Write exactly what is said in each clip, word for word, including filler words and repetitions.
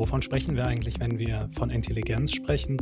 Wovon sprechen wir eigentlich, wenn wir von Intelligenz sprechen?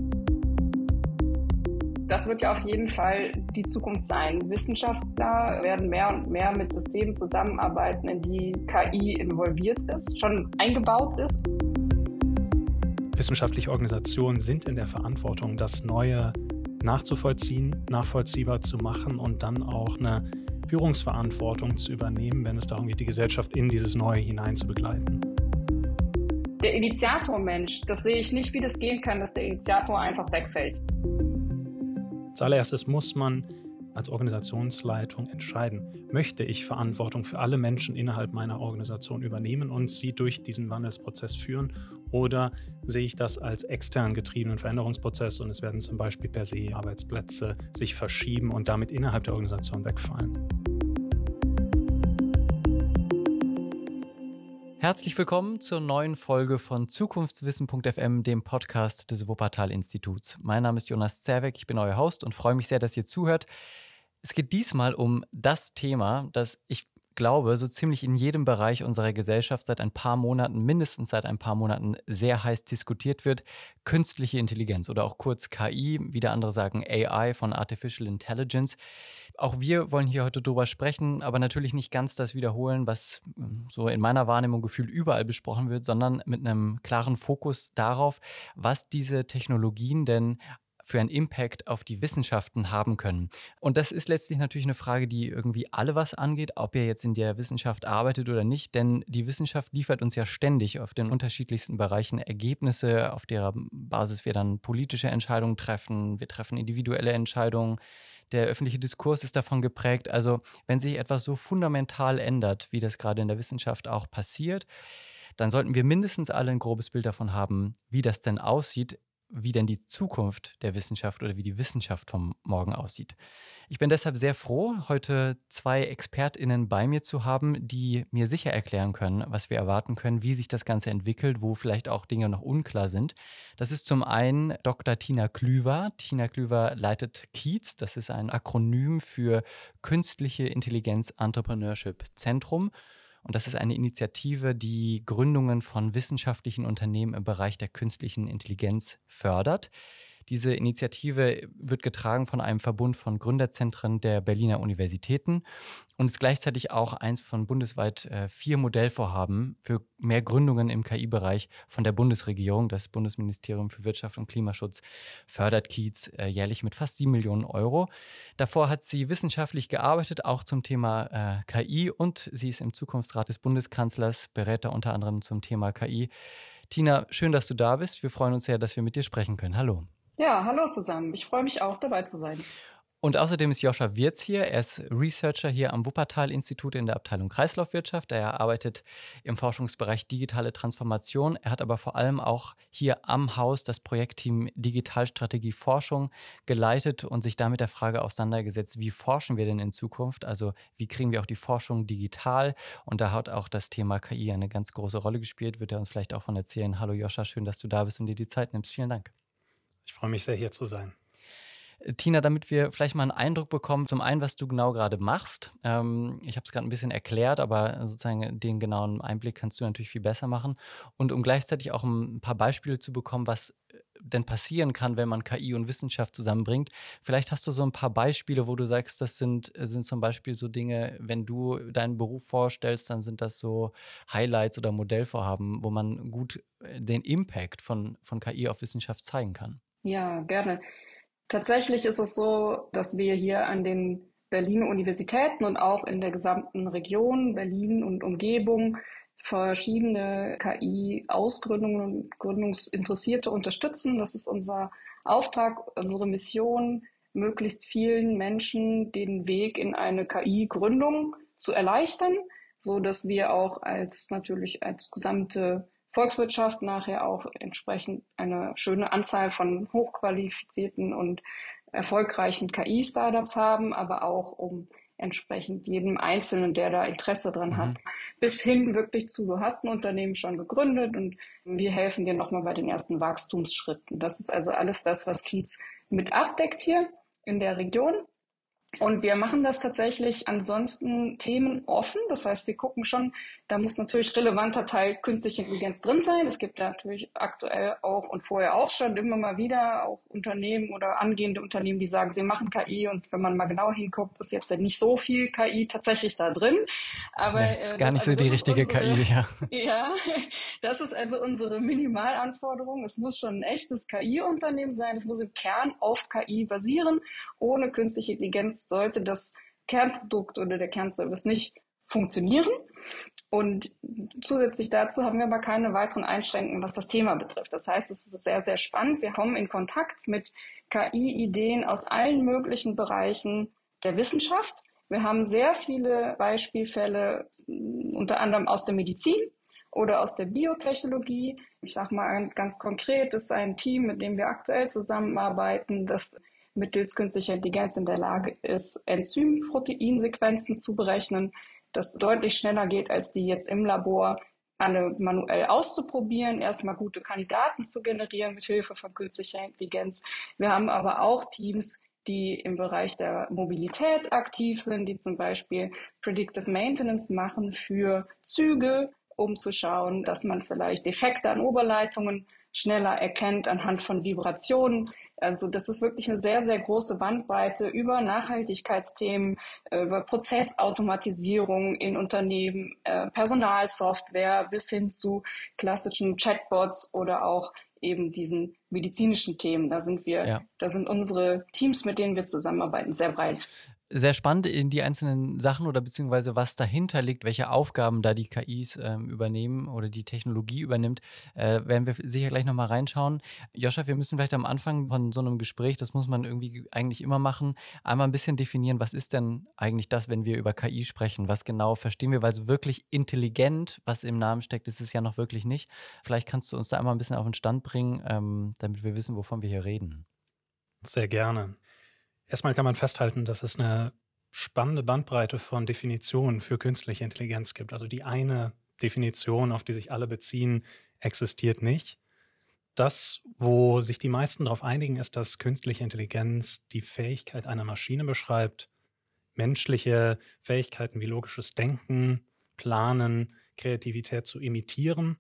Das wird ja auf jeden Fall die Zukunft sein. Wissenschaftler werden mehr und mehr mit Systemen zusammenarbeiten, in die K I involviert ist, schon eingebaut ist. Wissenschaftliche Organisationen sind in der Verantwortung, das Neue nachzuvollziehen, nachvollziehbar zu machen und dann auch eine Führungsverantwortung zu übernehmen, wenn es darum geht, die Gesellschaft in dieses Neue hinein zu begleiten. Der Initiator-Mensch, das sehe ich nicht, wie das gehen kann, dass der Initiator einfach wegfällt. Als allererstes muss man als Organisationsleitung entscheiden, möchte ich Verantwortung für alle Menschen innerhalb meiner Organisation übernehmen und sie durch diesen Wandelsprozess führen, oder sehe ich das als extern getriebenen Veränderungsprozess und es werden zum Beispiel per se Arbeitsplätze sich verschieben und damit innerhalb der Organisation wegfallen. Herzlich willkommen zur neuen Folge von Zukunftswissen Punkt f m, dem Podcast des Wuppertal-Instituts. Mein Name ist Jonas Zerweck, ich bin euer Host und freue mich sehr, dass ihr zuhört. Es geht diesmal um das Thema, das ich glaube, so ziemlich in jedem Bereich unserer Gesellschaft seit ein paar Monaten, mindestens seit ein paar Monaten, sehr heiß diskutiert wird: künstliche Intelligenz oder auch kurz K I, wieder andere sagen A I, von Artificial Intelligence. Auch wir wollen hier heute drüber sprechen, aber natürlich nicht ganz das wiederholen, was so in meiner Wahrnehmung gefühlt überall besprochen wird, sondern mit einem klaren Fokus darauf, was diese Technologien denn für einen Impact auf die Wissenschaften haben können. Und das ist letztlich natürlich eine Frage, die irgendwie alle was angeht, ob ihr jetzt in der Wissenschaft arbeitet oder nicht, denn die Wissenschaft liefert uns ja ständig auf den unterschiedlichsten Bereichen Ergebnisse, auf deren Basis wir dann politische Entscheidungen treffen, wir treffen individuelle Entscheidungen. Der öffentliche Diskurs ist davon geprägt. Also wenn sich etwas so fundamental ändert, wie das gerade in der Wissenschaft auch passiert, dann sollten wir mindestens alle ein grobes Bild davon haben, wie das denn aussieht, wie denn die Zukunft der Wissenschaft oder wie die Wissenschaft vom Morgen aussieht. Ich bin deshalb sehr froh, heute zwei ExpertInnen bei mir zu haben, die mir sicher erklären können, was wir erwarten können, wie sich das Ganze entwickelt, wo vielleicht auch Dinge noch unklar sind. Das ist zum einen Doktor Tina Klüver. Tina Klüver leitet KIEZ, das ist ein Akronym für Künstliche Intelligenz Entrepreneurship Zentrum. Und das ist eine Initiative, die Gründungen von wissenschaftlichen Unternehmen im Bereich der künstlichen Intelligenz fördert. Diese Initiative wird getragen von einem Verbund von Gründerzentren der Berliner Universitäten und ist gleichzeitig auch eins von bundesweit äh, vier Modellvorhaben für mehr Gründungen im K I-Bereich von der Bundesregierung. Das Bundesministerium für Wirtschaft und Klimaschutz fördert KIEZ äh, jährlich mit fast sieben Millionen Euro. Davor hat sie wissenschaftlich gearbeitet, auch zum Thema äh, K I, und sie ist im Zukunftsrat des Bundeskanzlers, berät da unter anderem zum Thema K I. Tina, schön, dass du da bist. Wir freuen uns sehr, dass wir mit dir sprechen können. Hallo. Ja, hallo zusammen. Ich freue mich auch, dabei zu sein. Und außerdem ist Joscha Wirz hier. Er ist Researcher hier am Wuppertal-Institut in der Abteilung Kreislaufwirtschaft. Er arbeitet im Forschungsbereich digitale Transformation. Er hat aber vor allem auch hier am Haus das Projektteam Digitalstrategie Forschung geleitet und sich damit der Frage auseinandergesetzt, wie forschen wir denn in Zukunft? Also wie kriegen wir auch die Forschung digital? Und da hat auch das Thema K I eine ganz große Rolle gespielt. Wird er uns vielleicht auch von erzählen. Hallo Joscha, schön, dass du da bist und dir die Zeit nimmst. Vielen Dank. Ich freue mich sehr, hier zu sein. Tina, damit wir vielleicht mal einen Eindruck bekommen, zum einen, was du genau gerade machst. Ähm, ich habe es gerade ein bisschen erklärt, aber sozusagen den genauen Einblick kannst du natürlich viel besser machen. Und um gleichzeitig auch ein paar Beispiele zu bekommen, was denn passieren kann, wenn man K I und Wissenschaft zusammenbringt. Vielleicht hast du so ein paar Beispiele, wo du sagst, das sind, sind zum Beispiel so Dinge, wenn du deinen Beruf vorstellst, dann sind das so Highlights oder Modellvorhaben, wo man gut den Impact von, von K I auf Wissenschaft zeigen kann. Ja, gerne. Tatsächlich ist es so, dass wir hier an den Berliner Universitäten und auch in der gesamten Region Berlin und Umgebung verschiedene K I-Ausgründungen und Gründungsinteressierte unterstützen. Das ist unser Auftrag, unsere Mission, möglichst vielen Menschen den Weg in eine K I-Gründung zu erleichtern, so dass wir auch als natürlich als gesamte Volkswirtschaft nachher auch entsprechend eine schöne Anzahl von hochqualifizierten und erfolgreichen K I-Startups haben, aber auch um entsprechend jedem Einzelnen, der da Interesse dran hat, mhm. bis hin wirklich zu, du hast ein Unternehmen schon gegründet und wir helfen dir nochmal bei den ersten Wachstumsschritten. Das ist also alles das, was KIEZ mit abdeckt hier in der Region. Und wir machen das tatsächlich ansonsten themenoffen. Das heißt, wir gucken schon, da muss natürlich relevanter Teil künstliche Intelligenz drin sein. Es gibt natürlich aktuell auch und vorher auch schon immer mal wieder auch Unternehmen oder angehende Unternehmen, die sagen, sie machen K I. Und wenn man mal genau hinguckt, ist jetzt nicht so viel K I tatsächlich da drin. Aber das ist äh, gar das, nicht also so die richtige unsere, K I, ja. Ja, das ist also unsere Minimalanforderung. Es muss schon ein echtes K I-Unternehmen sein. Es muss im Kern auf K I basieren. Ohne künstliche Intelligenz sollte das Kernprodukt oder der Kernservice nicht funktionieren. Und zusätzlich dazu haben wir aber keine weiteren Einschränkungen, was das Thema betrifft. Das heißt, es ist sehr, sehr spannend. Wir kommen in Kontakt mit K I-Ideen aus allen möglichen Bereichen der Wissenschaft. Wir haben sehr viele Beispielfälle, unter anderem aus der Medizin oder aus der Biotechnologie. Ich sage mal ganz konkret, das ist ein Team, mit dem wir aktuell zusammenarbeiten, das mittels künstlicher Intelligenz in der Lage ist, Enzym-Proteinsequenzen zu berechnen, das deutlich schneller geht, als die jetzt im Labor alle manuell auszuprobieren, erstmal gute Kandidaten zu generieren mit Hilfe von künstlicher Intelligenz. Wir haben aber auch Teams, die im Bereich der Mobilität aktiv sind, die zum Beispiel Predictive Maintenance machen für Züge, um zu schauen, dass man vielleicht Defekte an Oberleitungen schneller erkennt anhand von Vibrationen. Also das ist wirklich eine sehr, sehr große Bandbreite über Nachhaltigkeitsthemen, über Prozessautomatisierung in Unternehmen, Personalsoftware bis hin zu klassischen Chatbots oder auch eben diesen medizinischen Themen. Da sind wir, ja. da sind unsere Teams, mit denen wir zusammenarbeiten, sehr breit. Sehr spannend in die einzelnen Sachen oder beziehungsweise was dahinter liegt, welche Aufgaben da die K Is ähm, übernehmen oder die Technologie übernimmt, äh, werden wir sicher gleich nochmal reinschauen. Joscha, wir müssen vielleicht am Anfang von so einem Gespräch, das muss man irgendwie eigentlich immer machen, einmal ein bisschen definieren, was ist denn eigentlich das, wenn wir über K I sprechen? Was genau verstehen wir? Weil so wirklich intelligent, was im Namen steckt, ist es ja noch wirklich nicht. Vielleicht kannst du uns da einmal ein bisschen auf den Stand bringen, ähm, damit wir wissen, wovon wir hier reden. Sehr gerne. Erstmal kann man festhalten, dass es eine spannende Bandbreite von Definitionen für künstliche Intelligenz gibt. Also die eine Definition, auf die sich alle beziehen, existiert nicht. Das, wo sich die meisten darauf einigen, ist, dass künstliche Intelligenz die Fähigkeit einer Maschine beschreibt, menschliche Fähigkeiten wie logisches Denken, Planen, Kreativität zu imitieren.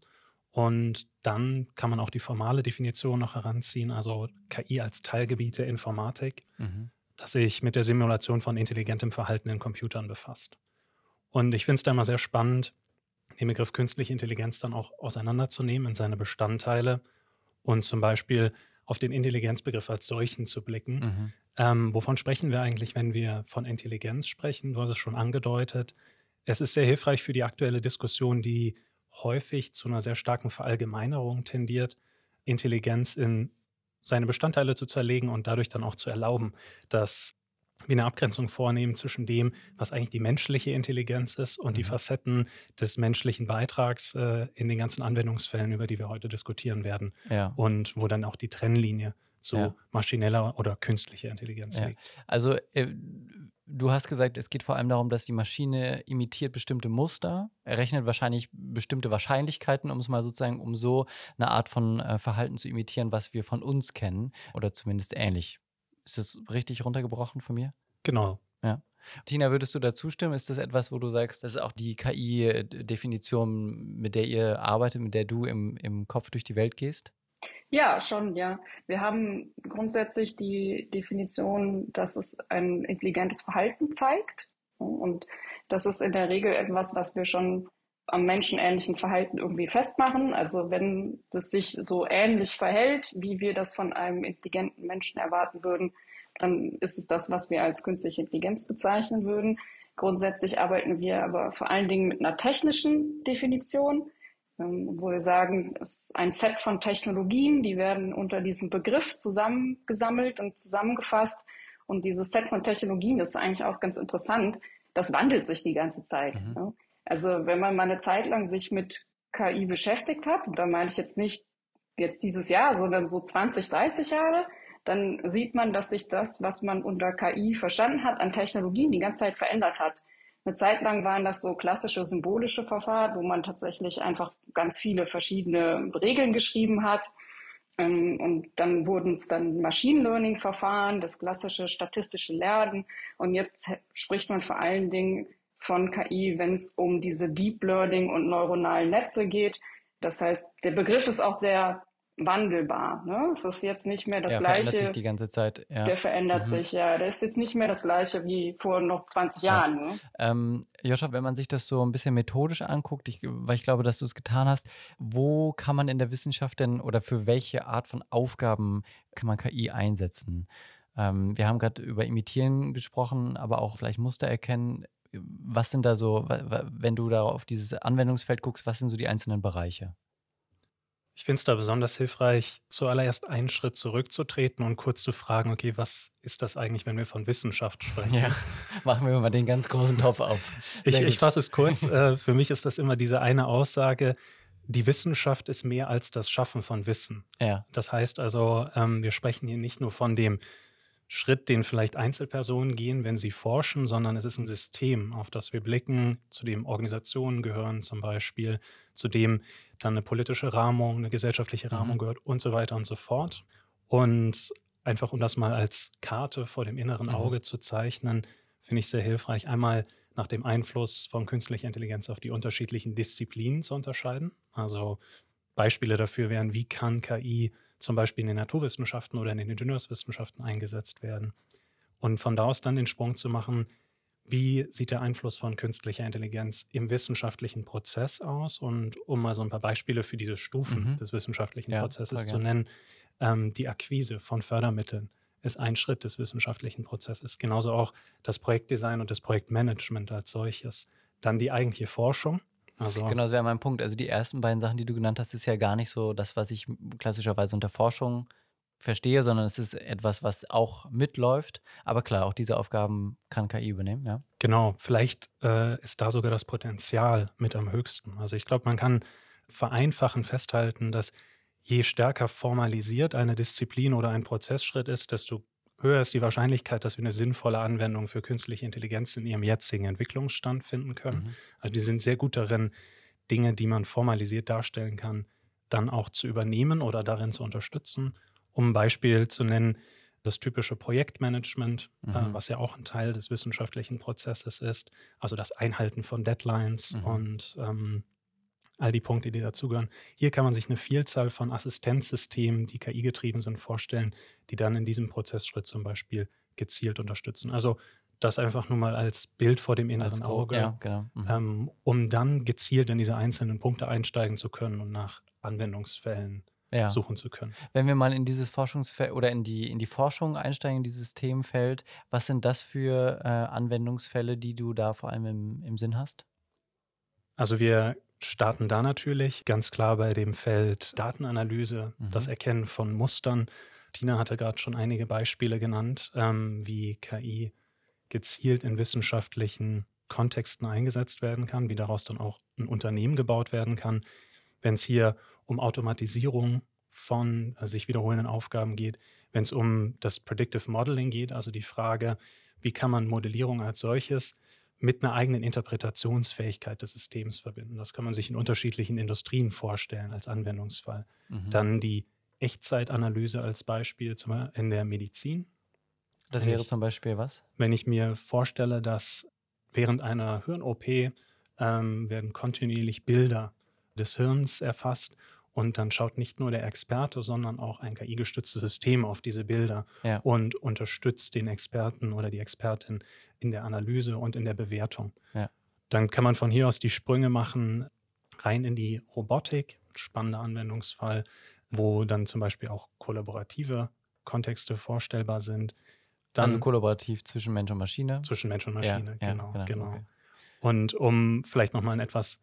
Und dann kann man auch die formale Definition noch heranziehen, also K I als Teilgebiet der Informatik. Mhm. das sich mit der Simulation von intelligentem Verhalten in Computern befasst. Und ich finde es da immer sehr spannend, den Begriff künstliche Intelligenz dann auch auseinanderzunehmen in seine Bestandteile und zum Beispiel auf den Intelligenzbegriff als solchen zu blicken. Mhm. Ähm, wovon sprechen wir eigentlich, wenn wir von Intelligenz sprechen? Du hast es schon angedeutet. Es ist sehr hilfreich für die aktuelle Diskussion, die häufig zu einer sehr starken Verallgemeinerung tendiert, Intelligenz in seine Bestandteile zu zerlegen und dadurch dann auch zu erlauben, dass wir eine Abgrenzung vornehmen zwischen dem, was eigentlich die menschliche Intelligenz ist und mhm. die Facetten des menschlichen Beitrags äh, in den ganzen Anwendungsfällen, über die wir heute diskutieren werden. Ja. Und wo dann auch die Trennlinie zu ja. maschineller oder künstlicher Intelligenz ja. liegt. Also äh, du hast gesagt, es geht vor allem darum, dass die Maschine imitiert bestimmte Muster, errechnet wahrscheinlich bestimmte Wahrscheinlichkeiten, um es mal sozusagen, um so eine Art von äh, Verhalten zu imitieren, was wir von uns kennen oder zumindest ähnlich. Ist das richtig runtergebrochen von mir? Genau. Ja. Tina, würdest du da zustimmen? Ist das etwas, wo du sagst, das ist auch die K I-Definition, mit der ihr arbeitet, mit der du im, im Kopf durch die Welt gehst? Ja, schon, ja. Wir haben grundsätzlich die Definition, dass es ein intelligentes Verhalten zeigt. Und das ist in der Regel etwas, was wir schon am menschenähnlichen Verhalten irgendwie festmachen. Also wenn es sich so ähnlich verhält, wie wir das von einem intelligenten Menschen erwarten würden, dann ist es das, was wir als künstliche Intelligenz bezeichnen würden. Grundsätzlich arbeiten wir aber vor allen Dingen mit einer technischen Definition, wo wir sagen, es ist ein Set von Technologien, die werden unter diesem Begriff zusammengesammelt und zusammengefasst. Und dieses Set von Technologien, das ist eigentlich auch ganz interessant, das wandelt sich die ganze Zeit. Mhm. Ne? Also wenn man mal eine Zeit lang sich mit K I beschäftigt hat, und da meine ich jetzt nicht jetzt dieses Jahr, sondern so zwanzig, dreißig Jahre, dann sieht man, dass sich das, was man unter K I verstanden hat, an Technologien die ganze Zeit verändert hat. Eine Zeit lang waren das so klassische symbolische Verfahren, wo man tatsächlich einfach ganz viele verschiedene Regeln geschrieben hat. Ähm, und dann wurden es dann Machine Learning-Verfahren, das klassische statistische Lernen. Und jetzt spricht man vor allen Dingen von K I, wenn es um diese Deep Learning und neuronalen Netze geht. Das heißt, der Begriff ist auch sehr wandelbar. Ne? Es ist jetzt nicht mehr das ja, Gleiche. verändert sich die ganze Zeit. Ja. Der verändert Mhm. sich, ja. Der ist jetzt nicht mehr das Gleiche wie vor noch zwanzig Jahren. Ja. Ne? Ähm, Joscha, wenn man sich das so ein bisschen methodisch anguckt, ich, weil ich glaube, dass du es getan hast, wo kann man in der Wissenschaft denn oder für welche Art von Aufgaben kann man K I einsetzen? Ähm, wir haben gerade über Imitieren gesprochen, aber auch vielleicht Muster erkennen. Was sind da so, wenn du da auf dieses Anwendungsfeld guckst, was sind so die einzelnen Bereiche? Ich finde es da besonders hilfreich, zuallererst einen Schritt zurückzutreten und kurz zu fragen, okay, was ist das eigentlich, wenn wir von Wissenschaft sprechen? Ja, machen wir mal den ganz großen Topf auf. Ich, ich fasse es kurz. äh, für mich ist das immer diese eine Aussage, die Wissenschaft ist mehr als das Schaffen von Wissen. Ja. Das heißt also, ähm, wir sprechen hier nicht nur von dem Schritt, den vielleicht Einzelpersonen gehen, wenn sie forschen, sondern es ist ein System, auf das wir blicken, zu dem Organisationen gehören zum Beispiel, zu dem dann eine politische Rahmung, eine gesellschaftliche Rahmung Mhm. gehört und so weiter und so fort. Und einfach, um das mal als Karte vor dem inneren Mhm. Auge zu zeichnen, finde ich sehr hilfreich, einmal nach dem Einfluss von künstlicher Intelligenz auf die unterschiedlichen Disziplinen zu unterscheiden. Also Beispiele dafür wären, wie kann K I zum Beispiel in den Naturwissenschaften oder in den Ingenieurswissenschaften eingesetzt werden. Und von da aus dann den Sprung zu machen, wie sieht der Einfluss von künstlicher Intelligenz im wissenschaftlichen Prozess aus? Und um mal so ein paar Beispiele für diese Stufen Mhm. des wissenschaftlichen Ja, Prozesses voll zu gern. nennen, ähm, die Akquise von Fördermitteln ist ein Schritt des wissenschaftlichen Prozesses. Genauso auch das Projektdesign und das Projektmanagement als solches. Dann die eigentliche Forschung. Also Genau, das wäre mein Punkt. Also die ersten beiden Sachen, die du genannt hast, ist ja gar nicht so das, was ich klassischerweise unter Forschung verstehe, sondern es ist etwas, was auch mitläuft. Aber klar, auch diese Aufgaben kann K I übernehmen, ja. Genau, vielleicht äh, ist da sogar das Potenzial mit am höchsten. Also ich glaube, man kann vereinfachen festhalten, dass je stärker formalisiert eine Disziplin oder ein Prozessschritt ist, desto höher ist die Wahrscheinlichkeit, dass wir eine sinnvolle Anwendung für künstliche Intelligenz in ihrem jetzigen Entwicklungsstand finden können. Mhm. Also die sind sehr gut darin, Dinge, die man formalisiert darstellen kann, dann auch zu übernehmen oder darin zu unterstützen. Um ein Beispiel zu nennen, das typische Projektmanagement, Mhm. äh, was ja auch ein Teil des wissenschaftlichen Prozesses ist, also das Einhalten von Deadlines Mhm. und ähm, all die Punkte, die dazugehören. Hier kann man sich eine Vielzahl von Assistenzsystemen, die K I-getrieben sind, vorstellen, die dann in diesem Prozessschritt zum Beispiel gezielt unterstützen. Also das einfach nur mal als Bild vor dem Als inneren grob, Auge, ja, genau. Mhm. ähm, um dann gezielt in diese einzelnen Punkte einsteigen zu können und nach Anwendungsfällen Ja. suchen zu können. Wenn wir mal in dieses Forschungsfeld oder in die, in die Forschung einsteigen, in dieses Themenfeld, was sind das für äh, Anwendungsfälle, die du da vor allem im, im Sinn hast? Also wir starten da natürlich ganz klar bei dem Feld Datenanalyse, Mhm. das Erkennen von Mustern. Tina hatte gerade schon einige Beispiele genannt, ähm, wie K I gezielt in wissenschaftlichen Kontexten eingesetzt werden kann, wie daraus dann auch ein Unternehmen gebaut werden kann. Wenn es hier um Automatisierung von äh, sich wiederholenden Aufgaben geht, wenn es um das Predictive Modeling geht, also die Frage, wie kann man Modellierung als solches mit einer eigenen Interpretationsfähigkeit des Systems verbinden. Das kann man sich in unterschiedlichen Industrien vorstellen als Anwendungsfall. Mhm. Dann die Echtzeitanalyse als Beispiel zum Beispiel in der Medizin. Das wenn wäre ich- zum Beispiel was? Wenn ich mir vorstelle, dass während einer Hirn-O P ähm, werden kontinuierlich Bilder des Hirns erfasst und dann schaut nicht nur der Experte, sondern auch ein K I-gestütztes System auf diese Bilder Ja. und unterstützt den Experten oder die Expertin in der Analyse und in der Bewertung. Ja. Dann kann man von hier aus die Sprünge machen rein in die Robotik, spannender Anwendungsfall, wo dann zum Beispiel auch kollaborative Kontexte vorstellbar sind. Dann Also kollaborativ zwischen Mensch und Maschine. zwischen Mensch und Ja, Maschine, ja, genau, genau, genau. okay. Und um vielleicht nochmal ein etwas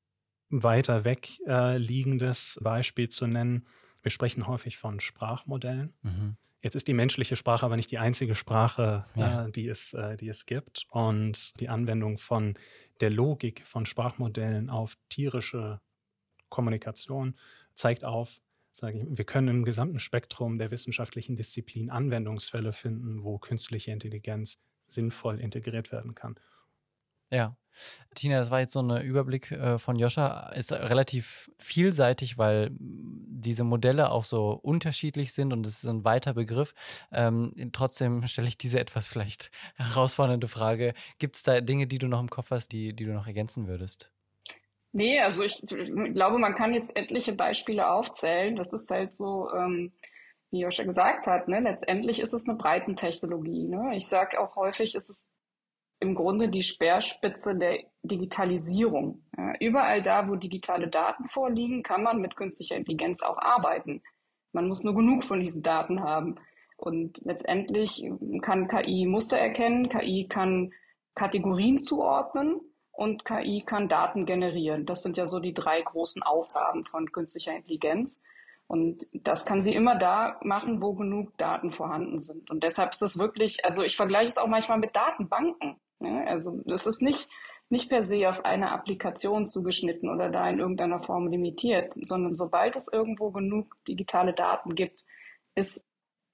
weiter weg äh, liegendes Beispiel zu nennen, wir sprechen häufig von Sprachmodellen. Mhm. Jetzt ist die menschliche Sprache aber nicht die einzige Sprache, Ja. äh, die, es, äh, die es gibt. Und die Anwendung von der Logik von Sprachmodellen auf tierische Kommunikation zeigt auf, sage ich, wir können im gesamten Spektrum der wissenschaftlichen Disziplin Anwendungsfälle finden, wo künstliche Intelligenz sinnvoll integriert werden kann. Ja. Tina, das war jetzt so ein Überblick äh, von Joscha. Ist relativ vielseitig, weil mm, diese Modelle auch so unterschiedlich sind und es ist ein weiter Begriff. Ähm, trotzdem stelle ich diese etwas vielleicht herausfordernde Frage. Gibt es da Dinge, die du noch im Kopf hast, die, die du noch ergänzen würdest? Nee, also ich glaube, man kann jetzt etliche Beispiele aufzählen. Das ist halt so, ähm, wie Joscha gesagt hat, ne? Letztendlich ist es eine Breitentechnologie. Ne? Ich sage auch häufig, ist es im Grunde die Speerspitze der Digitalisierung. Ja, überall da, wo digitale Daten vorliegen, kann man mit künstlicher Intelligenz auch arbeiten. Man muss nur genug von diesen Daten haben. Und letztendlich kann K I Muster erkennen, K I kann Kategorien zuordnen und K I kann Daten generieren. Das sind ja so die drei großen Aufgaben von künstlicher Intelligenz. Und das kann sie immer da machen, wo genug Daten vorhanden sind. Und deshalb ist es wirklich, also ich vergleiche es auch manchmal mit Datenbanken. Ne? Also es ist nicht, nicht per se auf eine Applikation zugeschnitten oder da in irgendeiner Form limitiert, sondern sobald es irgendwo genug digitale Daten gibt, ist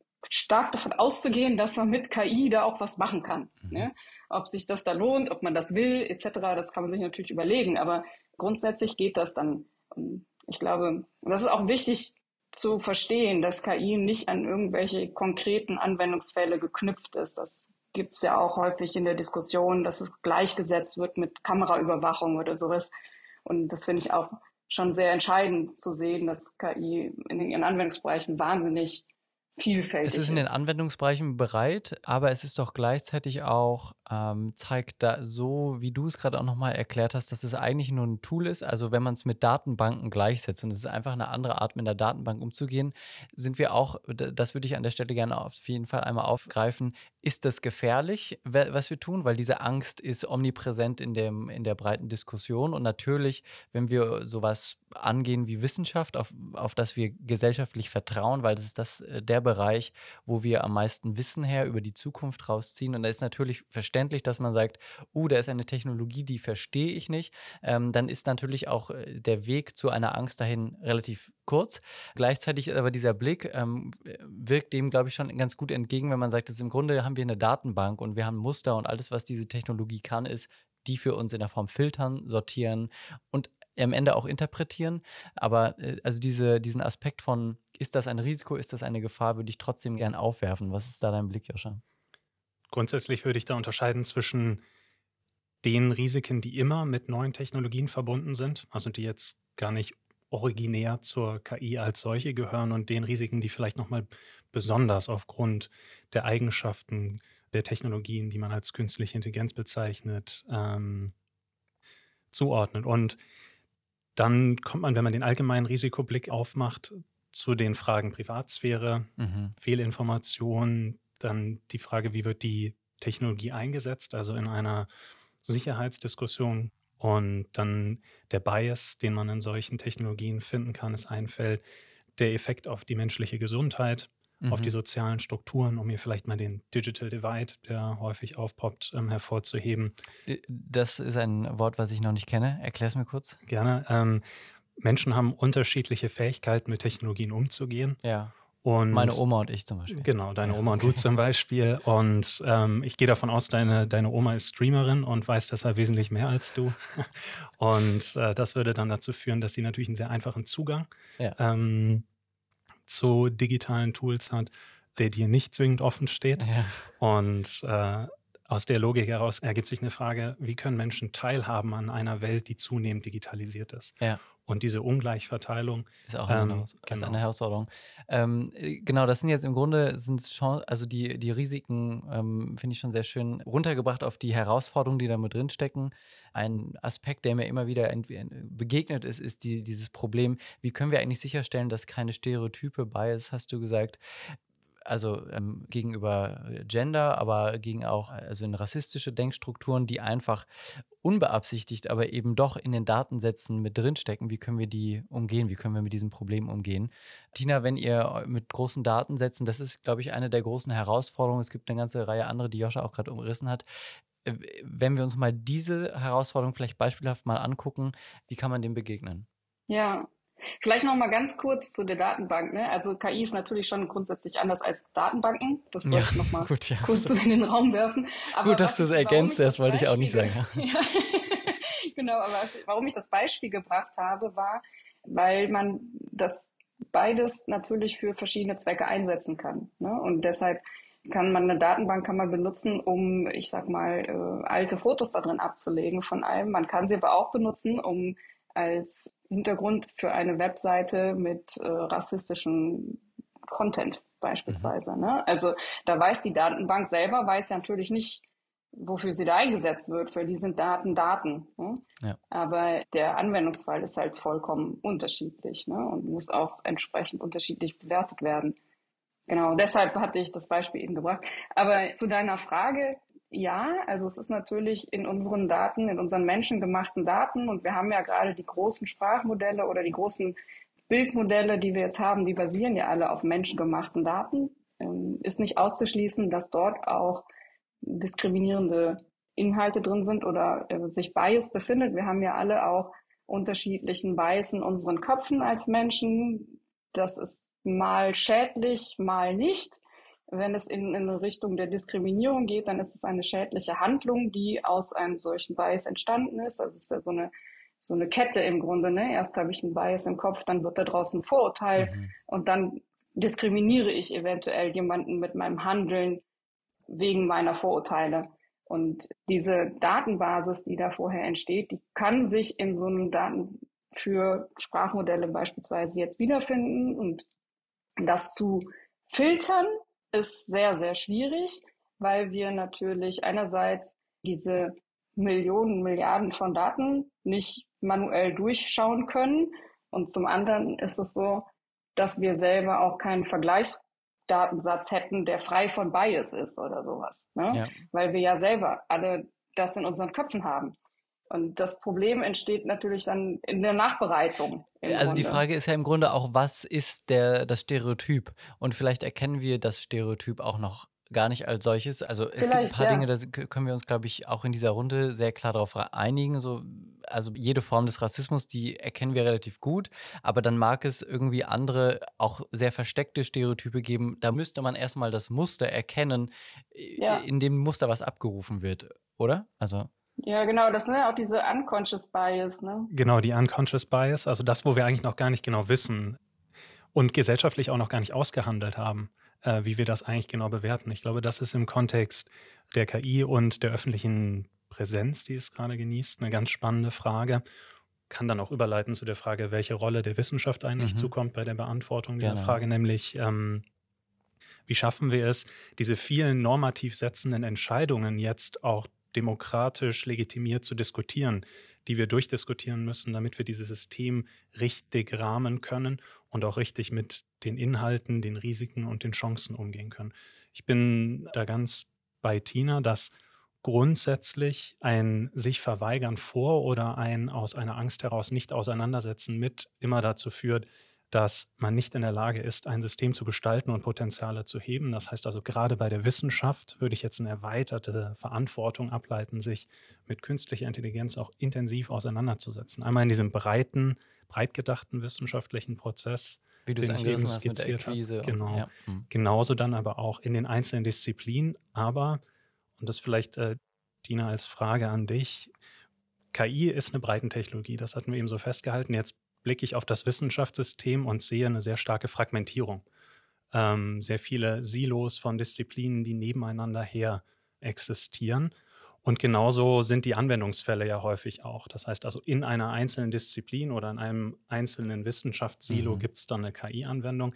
stark davon auszugehen, dass man mit K I da auch was machen kann. Mhm. Ne? Ob sich das da lohnt, ob man das will, et cetera, das kann man sich natürlich überlegen. Aber grundsätzlich geht das dann. Ich glaube, das ist auch wichtig zu verstehen, dass K I nicht an irgendwelche konkreten Anwendungsfälle geknüpft ist. Das gibt es ja auch häufig in der Diskussion, dass es gleichgesetzt wird mit Kameraüberwachung oder sowas. Und das finde ich auch schon sehr entscheidend zu sehen, dass K I in ihren Anwendungsbereichen wahnsinnig vielfältig ist. Es ist in den Anwendungsbereichen bereit, aber es ist doch gleichzeitig auch, ähm, zeigt da so, wie du es gerade auch nochmal erklärt hast, dass es eigentlich nur ein Tool ist. Also wenn man es mit Datenbanken gleichsetzt und es ist einfach eine andere Art, mit der Datenbank umzugehen, sind wir auch, d- das würde ich an der Stelle gerne auf jeden Fall einmal aufgreifen, ist das gefährlich, we- was wir tun? Weil diese Angst ist omnipräsent in dem, in der breiten Diskussion und natürlich, wenn wir sowas angehen wie Wissenschaft, auf, auf das wir gesellschaftlich vertrauen, weil das ist das, äh, der Bereich, wo wir am meisten Wissen her über die Zukunft rausziehen. Und da ist natürlich verständlich, dass man sagt, uh, da ist eine Technologie, die verstehe ich nicht. Ähm, dann ist natürlich auch äh, der Weg zu einer Angst dahin relativ kurz. Gleichzeitig ist aber dieser Blick ähm, wirkt dem, glaube ich, schon ganz gut entgegen, wenn man sagt, dass im Grunde haben wir eine Datenbank und wir haben Muster und alles, was diese Technologie kann, ist, die für uns in der Form filtern, sortieren und am Ende auch interpretieren. Aber äh, also diese, diesen Aspekt von, ist das ein Risiko, ist das eine Gefahr, würde ich trotzdem gern aufwerfen. Was ist da dein Blick, Joscha? Grundsätzlich würde ich da unterscheiden zwischen den Risiken, die immer mit neuen Technologien verbunden sind, also die jetzt gar nicht originär zur K I als solche gehören, und den Risiken, die vielleicht nochmal besonders aufgrund der Eigenschaften der Technologien, die man als künstliche Intelligenz bezeichnet, ähm, zuordnet. Und dann kommt man, wenn man den allgemeinen Risikoblick aufmacht, zu den Fragen Privatsphäre, Mhm. Fehlinformation, dann die Frage, wie wird die Technologie eingesetzt, also in einer Sicherheitsdiskussion. Und dann der Bias, den man in solchen Technologien finden kann, ist ein Feld. Der Effekt auf die menschliche Gesundheit, auf die Mhm. sozialen Strukturen, um hier vielleicht mal den Digital Divide, der häufig aufpoppt, ähm, hervorzuheben. Äh, Das ist ein Wort, was ich noch nicht kenne. Erklär es mir kurz. Gerne. Ähm, Menschen haben unterschiedliche Fähigkeiten, mit Technologien umzugehen. Ja. Und Meine Oma und ich zum Beispiel. Genau, deine Ja. Oma und du zum Beispiel. Und ähm, ich gehe davon aus, deine, deine Oma ist Streamerin und weiß deshalb wesentlich mehr als du. Und äh, das würde dann dazu führen, dass sie natürlich einen sehr einfachen Zugang Ja. ähm, zu digitalen Tools hat, der dir nicht zwingend offen steht. Ja. Und äh, aus der Logik heraus ergibt sich eine Frage, wie können Menschen teilhaben an einer Welt, die zunehmend digitalisiert ist? Ja. Und diese Ungleichverteilung, Ist auch eine, ähm, Heraus- ist genau. eine Herausforderung. Ähm, äh, genau, das sind jetzt im Grunde, sind Chan- also die, die Risiken, ähm, finde ich schon sehr schön runtergebracht auf die Herausforderungen, die da mit drinstecken. Ein Aspekt, der mir immer wieder ent- begegnet ist, ist die, dieses Problem, wie können wir eigentlich sicherstellen, dass keine Stereotype, Bias, hast du gesagt, also ähm, gegenüber äh, Gender, aber gegen auch also in rassistische Denkstrukturen, die einfach unbeabsichtigt, aber eben doch in den Datensätzen mit drinstecken. Wie können wir die umgehen? Wie können wir mit diesem Problem umgehen? Tina, wenn ihr mit großen Datensätzen, das ist, glaube ich, eine der großen Herausforderungen. Es gibt eine ganze Reihe andere, die Joscha auch gerade umrissen hat. Äh, Wenn wir uns mal diese Herausforderung vielleicht beispielhaft mal angucken, wie kann man dem begegnen? Ja, Vielleicht noch mal ganz kurz zu der Datenbank. Ne? Also K I ist natürlich schon grundsätzlich anders als Datenbanken. Das wollte Ja, ich noch mal gut, ja. kurz so in den Raum werfen. Aber Gut, dass du es ergänzt, das wollte ich auch nicht sagen. Ja, genau, aber was, warum ich das Beispiel gebracht habe, war, weil man das beides natürlich für verschiedene Zwecke einsetzen kann. Ne? Und deshalb kann man eine Datenbank kann man benutzen, um, ich sag mal, äh, alte Fotos da drin abzulegen von einem. Man kann sie aber auch benutzen, um als Hintergrund für eine Webseite mit äh, rassistischem Content beispielsweise. Mhm. Ne? Also da weiß die Datenbank selber, weiß ja natürlich nicht, wofür sie da eingesetzt wird. Für die sind Daten Daten. Ne? Ja. Aber der Anwendungsfall ist halt vollkommen unterschiedlich, ne? Und muss auch entsprechend unterschiedlich bewertet werden. Genau, deshalb hatte ich das Beispiel eben gebracht. Aber zu deiner Frage, ja, also es ist natürlich in unseren Daten, in unseren menschengemachten Daten, und wir haben ja gerade die großen Sprachmodelle oder die großen Bildmodelle, die wir jetzt haben, die basieren ja alle auf menschengemachten Daten. Ähm, ist nicht auszuschließen, dass dort auch diskriminierende Inhalte drin sind oder äh, sich Bias befindet. Wir haben ja alle auch unterschiedlichen Bias in unseren Köpfen als Menschen. Das ist mal schädlich, mal nicht. Wenn es in, in Richtung der Diskriminierung geht, dann ist es eine schädliche Handlung, die aus einem solchen Bias entstanden ist. Also es ist ja so eine, so eine Kette im Grunde. Ne? Erst habe ich einen Bias im Kopf, dann wird da draußen ein Vorurteil mhm. und dann diskriminiere ich eventuell jemanden mit meinem Handeln wegen meiner Vorurteile. Und diese Datenbasis, die da vorher entsteht, die kann sich in so einem Daten für Sprachmodelle beispielsweise jetzt wiederfinden. Und das zu filtern ist sehr, sehr schwierig, weil wir natürlich einerseits diese Millionen, Milliarden von Daten nicht manuell durchschauen können. Und zum anderen ist es so, dass wir selber auch keinen Vergleichsdatensatz hätten, der frei von Bias ist oder sowas. Ne? Ja. Weil wir ja selber alle das in unseren Köpfen haben. Und das Problem entsteht natürlich dann in der Nachbereitung. Also die Frage ist ja im Grunde auch, was ist der, das Stereotyp? Und vielleicht erkennen wir das Stereotyp auch noch gar nicht als solches. Also es vielleicht, gibt ein paar ja. Dinge, da können wir uns, glaube ich, auch in dieser Runde sehr klar darauf einigen. So, also jede Form des Rassismus, die erkennen wir relativ gut. Aber dann mag es irgendwie andere, auch sehr versteckte Stereotype geben. Da müsste man erstmal das Muster erkennen, ja. in dem Muster was abgerufen wird, oder? Also ja, genau, das sind ja auch diese Unconscious Bias, ne? Genau, die Unconscious Bias, also das, wo wir eigentlich noch gar nicht genau wissen und gesellschaftlich auch noch gar nicht ausgehandelt haben, äh, wie wir das eigentlich genau bewerten. Ich glaube, das ist im Kontext der K I und der öffentlichen Präsenz, die es gerade genießt, eine ganz spannende Frage. Kann dann auch überleiten zu der Frage, welche Rolle der Wissenschaft eigentlich mhm. zukommt bei der Beantwortung dieser genau. Frage, nämlich ähm, wie schaffen wir es, diese vielen normativ setzenden Entscheidungen jetzt auch demokratisch legitimiert zu diskutieren, die wir durchdiskutieren müssen, damit wir dieses System richtig rahmen können und auch richtig mit den Inhalten, den Risiken und den Chancen umgehen können. Ich bin da ganz bei Tina, dass grundsätzlich ein sich verweigern vor oder ein aus einer Angst heraus nicht auseinandersetzen mit immer dazu führt, dass man nicht in der Lage ist, ein System zu gestalten und Potenziale zu heben. Das heißt also, gerade bei der Wissenschaft würde ich jetzt eine erweiterte Verantwortung ableiten, sich mit künstlicher Intelligenz auch intensiv auseinanderzusetzen. Einmal in diesem breiten, breit gedachten wissenschaftlichen Prozess, wie du es angerissen hast mit der Akquise. Genau. So. Ja. Hm. Genauso dann aber auch in den einzelnen Disziplinen. Aber, und das vielleicht, äh, Tina, als Frage an dich, K I ist eine Breitentechnologie, das hatten wir eben so festgehalten. Jetzt blicke ich auf das Wissenschaftssystem und sehe eine sehr starke Fragmentierung. Ähm, sehr viele Silos von Disziplinen, die nebeneinander her existieren. Und genauso sind die Anwendungsfälle ja häufig auch. Das heißt also, in einer einzelnen Disziplin oder in einem einzelnen Wissenschaftssilo mhm. gibt es dann eine K I-Anwendung.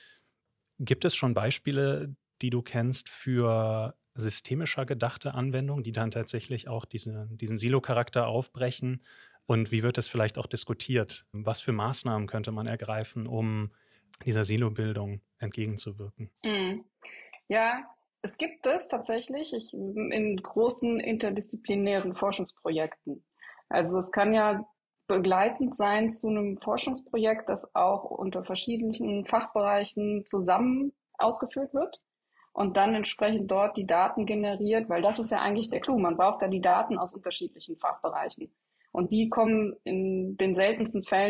Gibt es schon Beispiele, die du kennst für systemischer gedachte Anwendungen, die dann tatsächlich auch diese, diesen Silo-Charakter aufbrechen? Und wie wird es vielleicht auch diskutiert? Was für Maßnahmen könnte man ergreifen, um dieser Silobildung entgegenzuwirken? Mhm. Ja, es gibt es tatsächlich ich, in großen interdisziplinären Forschungsprojekten. Also es kann ja begleitend sein zu einem Forschungsprojekt, das auch unter verschiedenen Fachbereichen zusammen ausgeführt wird und dann entsprechend dort die Daten generiert, weil das ist ja eigentlich der Clou. Man braucht ja die Daten aus unterschiedlichen Fachbereichen. Und die kommen in den seltensten Fällen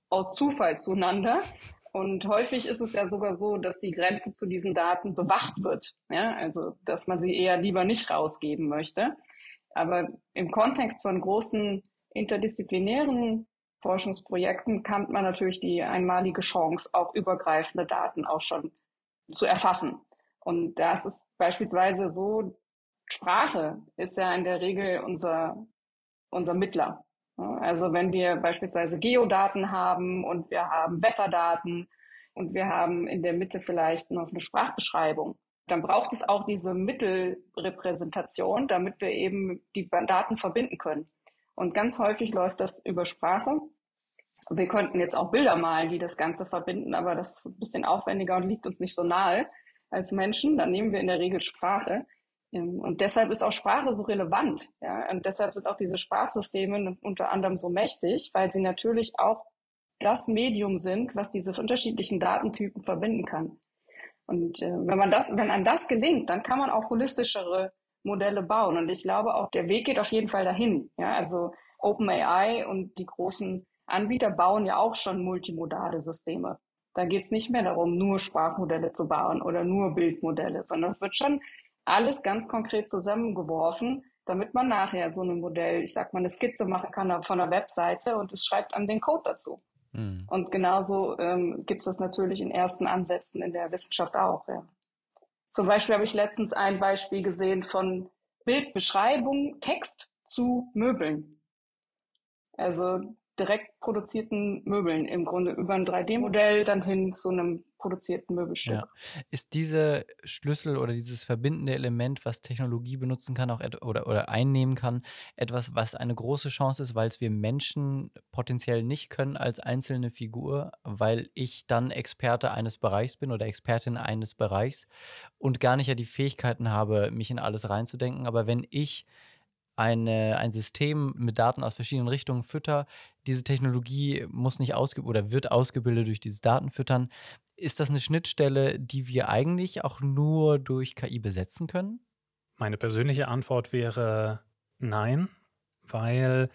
aus Zufall zueinander. Und häufig ist es ja sogar so, dass die Grenze zu diesen Daten bewacht wird. Ja? Also, dass man sie eher lieber nicht rausgeben möchte. Aber im Kontext von großen interdisziplinären Forschungsprojekten kann man natürlich die einmalige Chance, auch übergreifende Daten auch schon zu erfassen. Und das ist beispielsweise so, Sprache ist ja in der Regel unser, unser Mittler. Also wenn wir beispielsweise Geodaten haben und wir haben Wetterdaten und wir haben in der Mitte vielleicht noch eine Sprachbeschreibung, dann braucht es auch diese Mittelrepräsentation, damit wir eben die Daten verbinden können. Und ganz häufig läuft das über Sprache. Wir könnten jetzt auch Bilder malen, die das Ganze verbinden, aber das ist ein bisschen aufwendiger und liegt uns nicht so nahe als Menschen. Dann nehmen wir in der Regel Sprache. Und deshalb ist auch Sprache so relevant. Ja? Und deshalb sind auch diese Sprachsysteme unter anderem so mächtig, weil sie natürlich auch das Medium sind, was diese unterschiedlichen Datentypen verbinden kann. Und äh, wenn man das, wenn einem das gelingt, dann kann man auch holistischere Modelle bauen. Und ich glaube auch, der Weg geht auf jeden Fall dahin. Ja? Also OpenAI und die großen Anbieter bauen ja auch schon multimodale Systeme. Da geht es nicht mehr darum, nur Sprachmodelle zu bauen oder nur Bildmodelle, sondern es wird schon alles ganz konkret zusammengeworfen, damit man nachher so ein Modell, ich sag mal, eine Skizze machen kann von einer Webseite und es schreibt einem den Code dazu. Mhm. Und genauso ähm, gibt es das natürlich in ersten Ansätzen in der Wissenschaft auch. Ja. Zum Beispiel habe ich letztens ein Beispiel gesehen von Bildbeschreibung, Text zu Möbeln. Also direkt produzierten Möbeln im Grunde über ein drei D-Modell dann hin zu einem produzierten Möbelstück. Ja. Ist dieser Schlüssel oder dieses verbindende Element, was Technologie benutzen kann auch et- oder, oder einnehmen kann, etwas, was eine große Chance ist, weil es wir Menschen potenziell nicht können als einzelne Figur, weil ich dann Experte eines Bereichs bin oder Expertin eines Bereichs und gar nicht ja die Fähigkeiten habe, mich in alles reinzudenken. Aber wenn ich Eine, ein System mit Daten aus verschiedenen Richtungen fütter. Diese Technologie muss nicht ausge- oder wird ausgebildet durch dieses Datenfüttern. Ist das eine Schnittstelle, die wir eigentlich auch nur durch K I besetzen können? Meine persönliche Antwort wäre nein, weil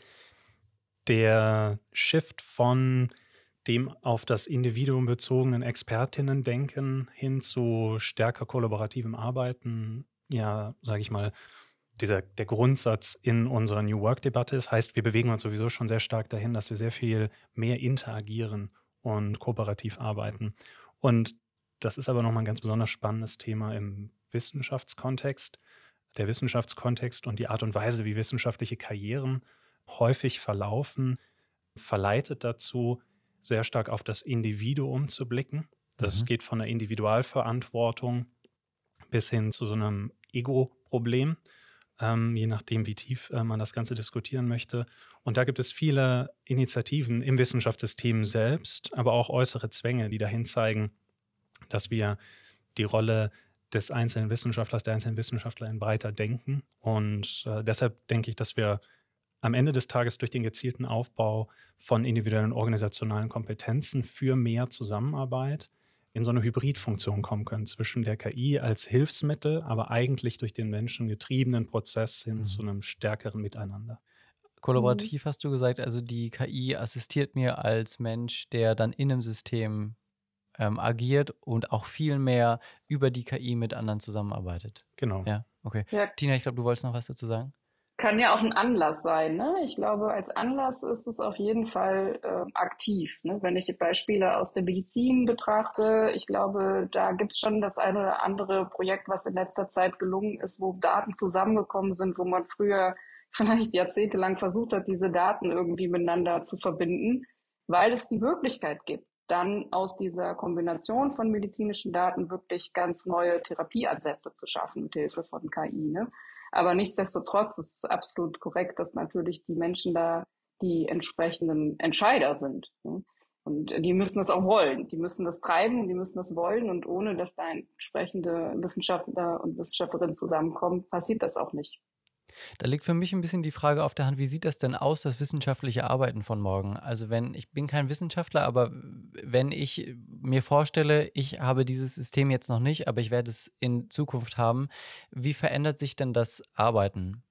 der Shift von dem auf das Individuum bezogenen Expertinnen-Denken hin zu stärker kollaborativem Arbeiten, ja, sage ich mal, dieser, der Grundsatz in unserer New Work-Debatte ist, heißt, wir bewegen uns sowieso schon sehr stark dahin, dass wir sehr viel mehr interagieren und kooperativ arbeiten. Und das ist aber nochmal ein ganz besonders spannendes Thema im Wissenschaftskontext. Der Wissenschaftskontext und die Art und Weise, wie wissenschaftliche Karrieren häufig verlaufen, verleitet dazu, sehr stark auf das Individuum zu blicken. Das mhm. geht von der Individualverantwortung bis hin zu so einem Ego-Problem. Ähm, je nachdem, wie tief äh, man das Ganze diskutieren möchte. Und da gibt es viele Initiativen im Wissenschaftssystem selbst, aber auch äußere Zwänge, die dahin zeigen, dass wir die Rolle des einzelnen Wissenschaftlers, der einzelnen Wissenschaftlerin breiter denken. Und äh, deshalb denke ich, dass wir am Ende des Tages durch den gezielten Aufbau von individuellen organisationalen Kompetenzen für mehr Zusammenarbeit in so eine Hybridfunktion kommen können zwischen der K I als Hilfsmittel, aber eigentlich durch den Menschen getriebenen Prozess hin mhm. zu einem stärkeren Miteinander. Kollaborativ mhm. hast du gesagt, also die K I assistiert mir als Mensch, der dann in einem System ähm, agiert und auch viel mehr über die K I mit anderen zusammenarbeitet. Genau. Ja, okay. Ja. Tina, ich glaube, du wolltest noch was dazu sagen? Kann ja auch ein Anlass sein. Ne? Ich glaube, als Anlass ist es auf jeden Fall äh, aktiv. Ne? Wenn ich die Beispiele aus der Medizin betrachte, ich glaube, da gibt es schon das eine oder andere Projekt, was in letzter Zeit gelungen ist, wo Daten zusammengekommen sind, wo man früher vielleicht jahrzehntelang versucht hat, diese Daten irgendwie miteinander zu verbinden, weil es die Möglichkeit gibt, dann aus dieser Kombination von medizinischen Daten wirklich ganz neue Therapieansätze zu schaffen mit Hilfe von K I. Ne? Aber nichtsdestotrotz ist es absolut korrekt, dass natürlich die Menschen da die entsprechenden Entscheider sind. Ne? Und die müssen das auch wollen. Die müssen das treiben, die müssen das wollen. Und ohne dass da entsprechende Wissenschaftler und Wissenschaftlerinnen zusammenkommen, passiert das auch nicht. Da liegt für mich ein bisschen die Frage auf der Hand, wie sieht das denn aus, das wissenschaftliche Arbeiten von morgen? Also wenn, ich bin kein Wissenschaftler, aber wenn ich mir vorstelle, ich habe dieses System jetzt noch nicht, aber ich werde es in Zukunft haben, wie verändert sich denn das Arbeiten? Ich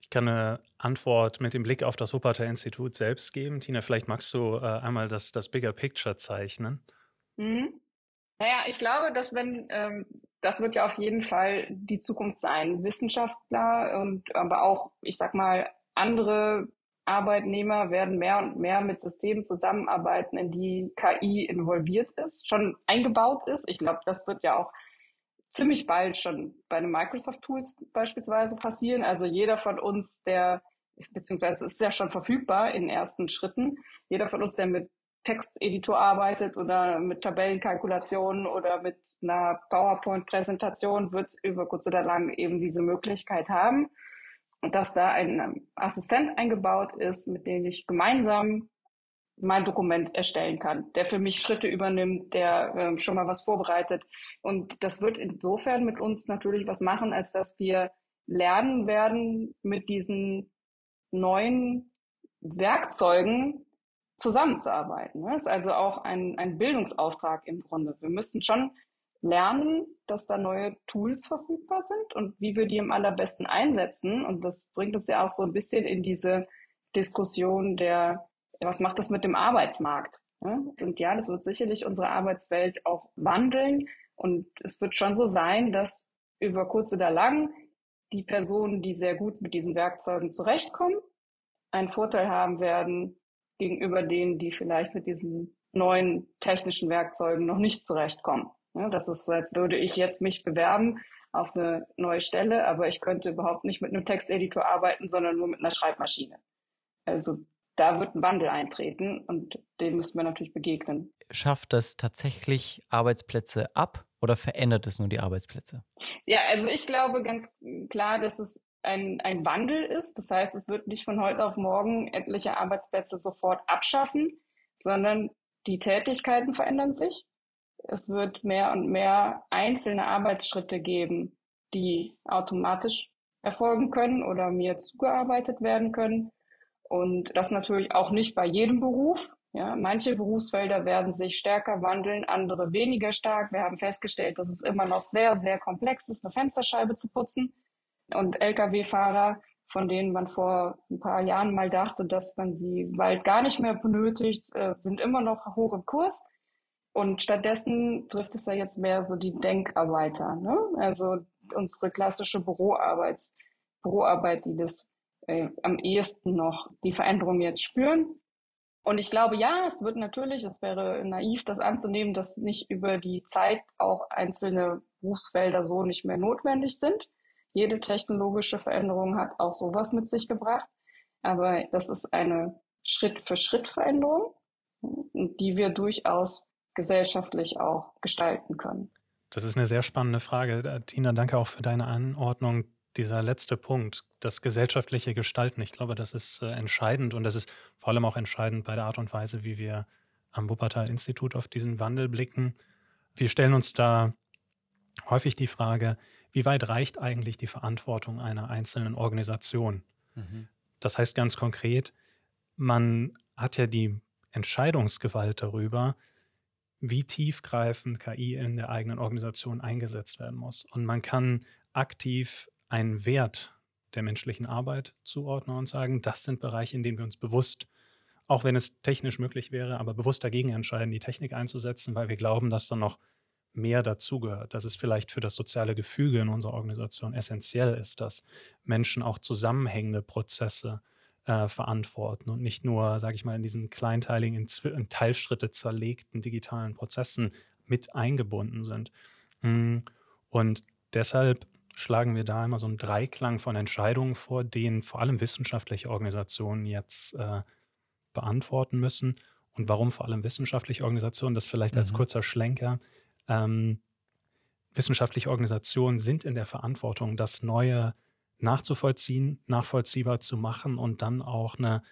Ich kann eine Antwort mit dem Blick auf das Wuppertal-Institut selbst geben. Tina, vielleicht magst du äh, einmal das, das Bigger Picture zeichnen. Mhm. Naja, ich glaube, dass wenn, ähm, das wird ja auf jeden Fall die Zukunft sein. Wissenschaftler und aber auch, ich sag mal, andere Arbeitnehmer werden mehr und mehr mit Systemen zusammenarbeiten, in die K I involviert ist, schon eingebaut ist. Ich glaube, das wird ja auch ziemlich bald schon bei den Microsoft-Tools beispielsweise passieren. Also jeder von uns, der, beziehungsweise es ist ja schon verfügbar in ersten Schritten, jeder von uns, der mit Texteditor arbeitet oder mit Tabellenkalkulationen oder mit einer PowerPoint-Präsentation, wird über kurz oder lang eben diese Möglichkeit haben. Und dass da ein Assistent eingebaut ist, mit dem ich gemeinsam mein Dokument erstellen kann, der für mich Schritte übernimmt, der äh, schon mal was vorbereitet. Und das wird insofern mit uns natürlich was machen, als dass wir lernen werden, mit diesen neuen Werkzeugen zusammenzuarbeiten. Das ist also auch ein, ein Bildungsauftrag im Grunde. Wir müssen schon lernen, dass da neue Tools verfügbar sind und wie wir die am allerbesten einsetzen. Und das bringt uns ja auch so ein bisschen in diese Diskussion der, was macht das mit dem Arbeitsmarkt? Und ja, das wird sicherlich unsere Arbeitswelt auch wandeln. Und es wird schon so sein, dass über kurz oder lang die Personen, die sehr gut mit diesen Werkzeugen zurechtkommen, einen Vorteil haben werden gegenüber denen, die vielleicht mit diesen neuen technischen Werkzeugen noch nicht zurechtkommen. Ja, das ist so, als würde ich jetzt mich bewerben auf eine neue Stelle, aber ich könnte überhaupt nicht mit einem Texteditor arbeiten, sondern nur mit einer Schreibmaschine. Also da wird ein Wandel eintreten und dem müssen wir natürlich begegnen. Schafft das tatsächlich Arbeitsplätze ab oder verändert es nur die Arbeitsplätze? Ja, also ich glaube ganz klar, dass es ein, ein Wandel ist. Das heißt, es wird nicht von heute auf morgen etliche Arbeitsplätze sofort abschaffen, sondern die Tätigkeiten verändern sich. Es wird mehr und mehr einzelne Arbeitsschritte geben, die automatisch erfolgen können oder mir zugearbeitet werden können. Und das natürlich auch nicht bei jedem Beruf. Ja, manche Berufsfelder werden sich stärker wandeln, andere weniger stark. Wir haben festgestellt, dass es immer noch sehr, sehr komplex ist, eine Fensterscheibe zu putzen. Und L K W-Fahrer, von denen man vor ein paar Jahren mal dachte, dass man sie bald gar nicht mehr benötigt, sind immer noch hoch im Kurs. Und stattdessen trifft es ja jetzt mehr so die Denkarbeiter, ne? Also unsere klassische Büroarbeit, Büroarbeit, die das äh, am ehesten noch die Veränderung jetzt spüren. Und ich glaube, ja, es wird natürlich, es wäre naiv, das anzunehmen, dass nicht über die Zeit auch einzelne Berufsfelder so nicht mehr notwendig sind. Jede technologische Veränderung hat auch sowas mit sich gebracht. Aber das ist eine Schritt-für-Schritt-Veränderung, die wir durchaus gesellschaftlich auch gestalten können. Das ist eine sehr spannende Frage. Tina, danke auch für deine Anordnung. Dieser letzte Punkt, das gesellschaftliche Gestalten, ich glaube, das ist äh, entscheidend und das ist vor allem auch entscheidend bei der Art und Weise, wie wir am Wuppertal-Institut auf diesen Wandel blicken. Wir stellen uns da häufig die Frage, wie weit reicht eigentlich die Verantwortung einer einzelnen Organisation? Mhm. Das heißt ganz konkret, man hat ja die Entscheidungsgewalt darüber, wie tiefgreifend K I in der eigenen Organisation eingesetzt werden muss. Und man kann aktiv einen Wert der menschlichen Arbeit zuordnen und sagen, das sind Bereiche, in denen wir uns bewusst, auch wenn es technisch möglich wäre, aber bewusst dagegen entscheiden, die Technik einzusetzen, weil wir glauben, dass da noch mehr dazugehört, dass es vielleicht für das soziale Gefüge in unserer Organisation essentiell ist, dass Menschen auch zusammenhängende Prozesse äh, verantworten und nicht nur, sage ich mal, in diesen kleinteiligen, in, Zw- in Teilschritte zerlegten digitalen Prozessen mit eingebunden sind. Und deshalb schlagen wir da immer so einen Dreiklang von Entscheidungen vor, den vor allem wissenschaftliche Organisationen jetzt äh, beantworten müssen. Und warum vor allem wissenschaftliche Organisationen? Das vielleicht als Mhm. kurzer Schlenker. Ähm, wissenschaftliche Organisationen sind in der Verantwortung, das Neue nachzuvollziehen, nachvollziehbar zu machen und dann auch eine,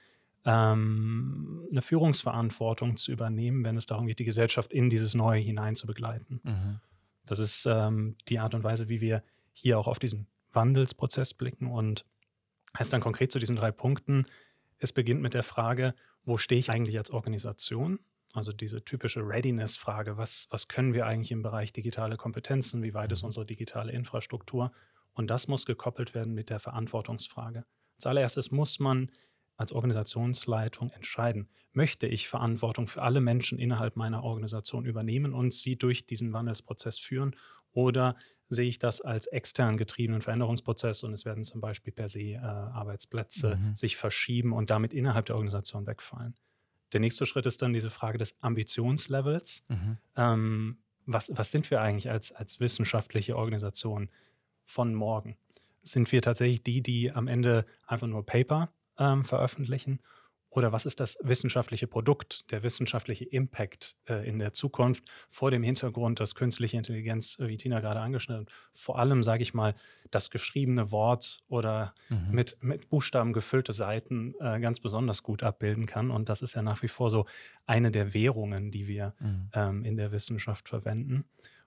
ähm, eine Führungsverantwortung zu übernehmen, wenn es darum geht, die Gesellschaft in dieses Neue hinein zu begleiten. Mhm. Das ist ähm, die Art und Weise, wie wir hier auch auf diesen Wandelsprozess blicken und heißt dann konkret zu diesen drei Punkten, es beginnt mit der Frage, wo stehe ich eigentlich als Organisation? Also diese typische Readiness-Frage, was, was können wir eigentlich im Bereich digitale Kompetenzen, wie weit ist unsere digitale Infrastruktur? Und das muss gekoppelt werden mit der Verantwortungsfrage. Als allererstes muss man als Organisationsleitung entscheiden, möchte ich Verantwortung für alle Menschen innerhalb meiner Organisation übernehmen und sie durch diesen Wandelsprozess führen, oder sehe ich das als extern getriebenen Veränderungsprozess und es werden zum Beispiel per se äh, Arbeitsplätze Mhm. sich verschieben und damit innerhalb der Organisation wegfallen. Der nächste Schritt ist dann diese Frage des Ambitionslevels. Mhm. Ähm, was, was sind wir eigentlich als, als wissenschaftliche Organisation von morgen? Sind wir tatsächlich die, die am Ende einfach nur Paper ähm, veröffentlichen? Oder was ist das wissenschaftliche Produkt, der wissenschaftliche Impact äh, in der Zukunft vor dem Hintergrund, dass künstliche Intelligenz, äh, wie Tina gerade angeschnitten hat, vor allem, sage ich mal, das geschriebene Wort oder Mhm. mit, mit Buchstaben gefüllte Seiten äh, ganz besonders gut abbilden kann. Und das ist ja nach wie vor so eine der Währungen, die wir Mhm. ähm, in der Wissenschaft verwenden.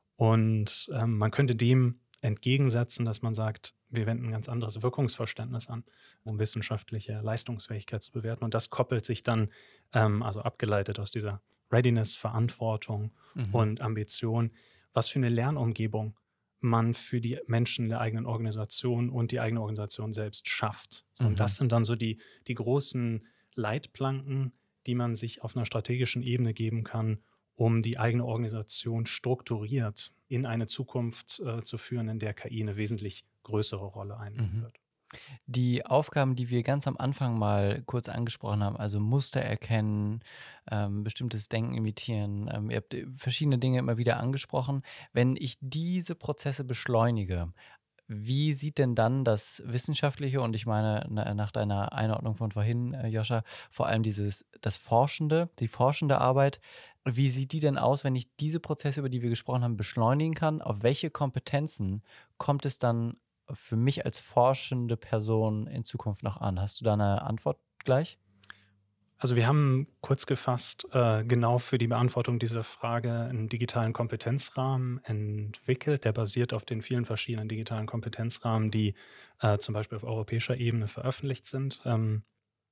Und ähm, man könnte dem entgegensetzen, dass man sagt, wir wenden ein ganz anderes Wirkungsverständnis an, um wissenschaftliche Leistungsfähigkeit zu bewerten. Und das koppelt sich dann, ähm, also abgeleitet aus dieser Readiness, Verantwortung Mhm. und Ambition, was für eine Lernumgebung man für die Menschen der eigenen Organisation und die eigene Organisation selbst schafft. So, Mhm. Und das sind dann so die, die großen Leitplanken, die man sich auf einer strategischen Ebene geben kann, um die eigene Organisation strukturiert in eine Zukunft äh, zu führen, in der K I eine wesentlich größere Rolle einnehmen Mhm. wird. Die Aufgaben, die wir ganz am Anfang mal kurz angesprochen haben, also Muster erkennen, ähm, bestimmtes Denken imitieren, ähm, ihr habt äh, verschiedene Dinge immer wieder angesprochen. Wenn ich diese Prozesse beschleunige, wie sieht denn dann das Wissenschaftliche, und ich meine na, nach deiner Einordnung von vorhin, äh, Joscha, vor allem dieses, das Forschende, die forschende Arbeit, wie sieht die denn aus, wenn ich diese Prozesse, über die wir gesprochen haben, beschleunigen kann? Auf welche Kompetenzen kommt es dann für mich als forschende Person in Zukunft noch an? Hast du da eine Antwort gleich? Also wir haben kurz gefasst äh, genau für die Beantwortung dieser Frage einen digitalen Kompetenzrahmen entwickelt, der basiert auf den vielen verschiedenen digitalen Kompetenzrahmen, die äh, zum Beispiel auf europäischer Ebene veröffentlicht sind, ähm,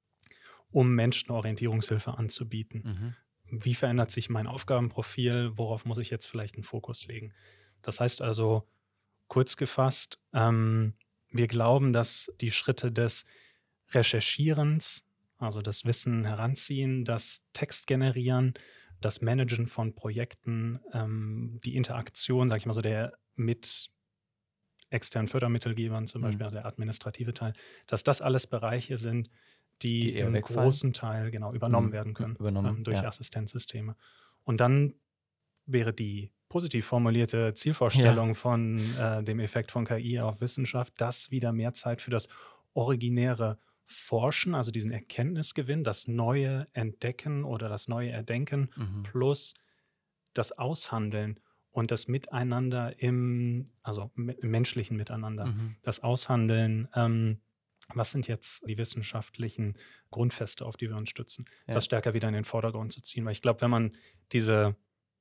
um Menschen Orientierungshilfe anzubieten. Mhm. Wie verändert sich mein Aufgabenprofil? Worauf muss ich jetzt vielleicht einen Fokus legen? Das heißt also, kurz gefasst, ähm, wir glauben, dass die Schritte des Recherchierens, also das Wissen heranziehen, das Text generieren, das Managen von Projekten, ähm, die Interaktion, sage ich mal so, der mit externen Fördermittelgebern zum Mhm. Beispiel, also der administrative Teil, dass das alles Bereiche sind, die, Die eher im wegfallen? großen Teil genau übernommen Mhm. werden können Übernommen, ähm, durch ja. Assistenzsysteme. Und dann wäre die positiv formulierte Zielvorstellung von äh, dem Effekt von K I auf Wissenschaft, dass wieder mehr Zeit für das originäre Forschen, also diesen Erkenntnisgewinn, das neue Entdecken oder das neue Erdenken Mhm. plus das Aushandeln und das Miteinander im, also im menschlichen Miteinander, Mhm. das Aushandeln, ähm, was sind jetzt die wissenschaftlichen Grundfeste, auf die wir uns stützen, Ja. das stärker wieder in den Vordergrund zu ziehen. Weil ich glaube, wenn man diese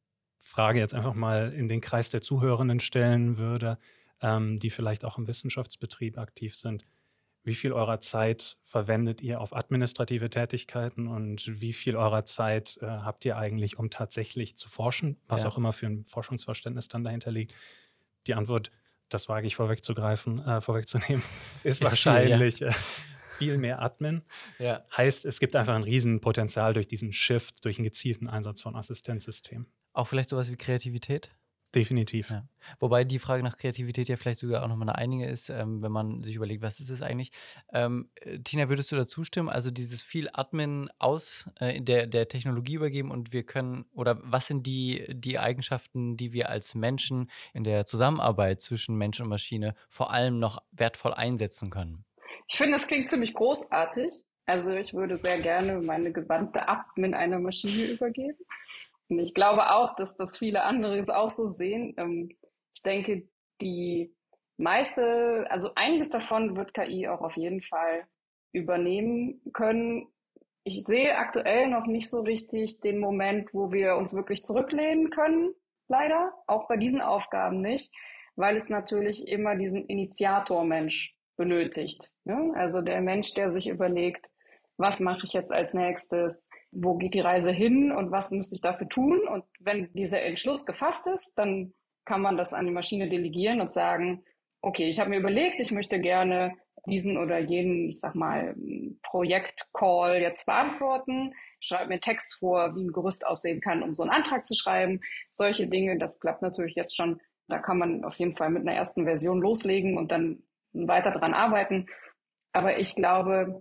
Frage jetzt einfach mal in den Kreis der Zuhörenden stellen würde, ähm, die vielleicht auch im Wissenschaftsbetrieb aktiv sind, wie viel eurer Zeit verwendet ihr auf administrative Tätigkeiten und wie viel eurer Zeit äh, habt ihr eigentlich, um tatsächlich zu forschen, was Ja. auch immer für ein Forschungsverständnis dann dahinter liegt? Die Antwort, das wage ich vorwegzugreifen, äh, vorwegzunehmen, ist, Ist viel, ja. wahrscheinlich äh, viel mehr Admin. Ja. Heißt, es gibt einfach ein Riesenpotenzial durch diesen Shift, durch einen gezielten Einsatz von Assistenzsystemen. Auch vielleicht sowas wie Kreativität? Definitiv. Ja. Wobei die Frage nach Kreativität ja vielleicht sogar auch nochmal eine einige ist, ähm, wenn man sich überlegt, was ist es eigentlich? Ähm, äh, Tina, würdest du da zustimmen? Also dieses viel Admin aus äh, der, der Technologie übergeben und wir können, oder was sind die, die Eigenschaften, die wir als Menschen in der Zusammenarbeit zwischen Mensch und Maschine vor allem noch wertvoll einsetzen können? Ich finde, das klingt ziemlich großartig. Also ich würde sehr gerne meine gesamte Admin einer Maschine übergeben. Und ich glaube auch, dass das viele andere es auch so sehen. Ähm, ich denke, die meiste, also einiges davon wird K I auch auf jeden Fall übernehmen können. Ich sehe aktuell noch nicht so richtig den Moment, wo wir uns wirklich zurücklehnen können, leider, auch bei diesen Aufgaben nicht, weil es natürlich immer diesen Initiator-Mensch benötigt. Ne? Also der Mensch, der sich überlegt, was mache ich jetzt als nächstes, wo geht die Reise hin und was muss ich dafür tun? Und wenn dieser Entschluss gefasst ist, dann kann man das an die Maschine delegieren und sagen, okay, ich habe mir überlegt, ich möchte gerne diesen oder jenen, ich sag mal, Projekt-Call jetzt beantworten, schreibe mir einen Text vor, wie ein Gerüst aussehen kann, um so einen Antrag zu schreiben. Solche Dinge, das klappt natürlich jetzt schon. Da kann man auf jeden Fall mit einer ersten Version loslegen und dann weiter dran arbeiten. Aber ich glaube,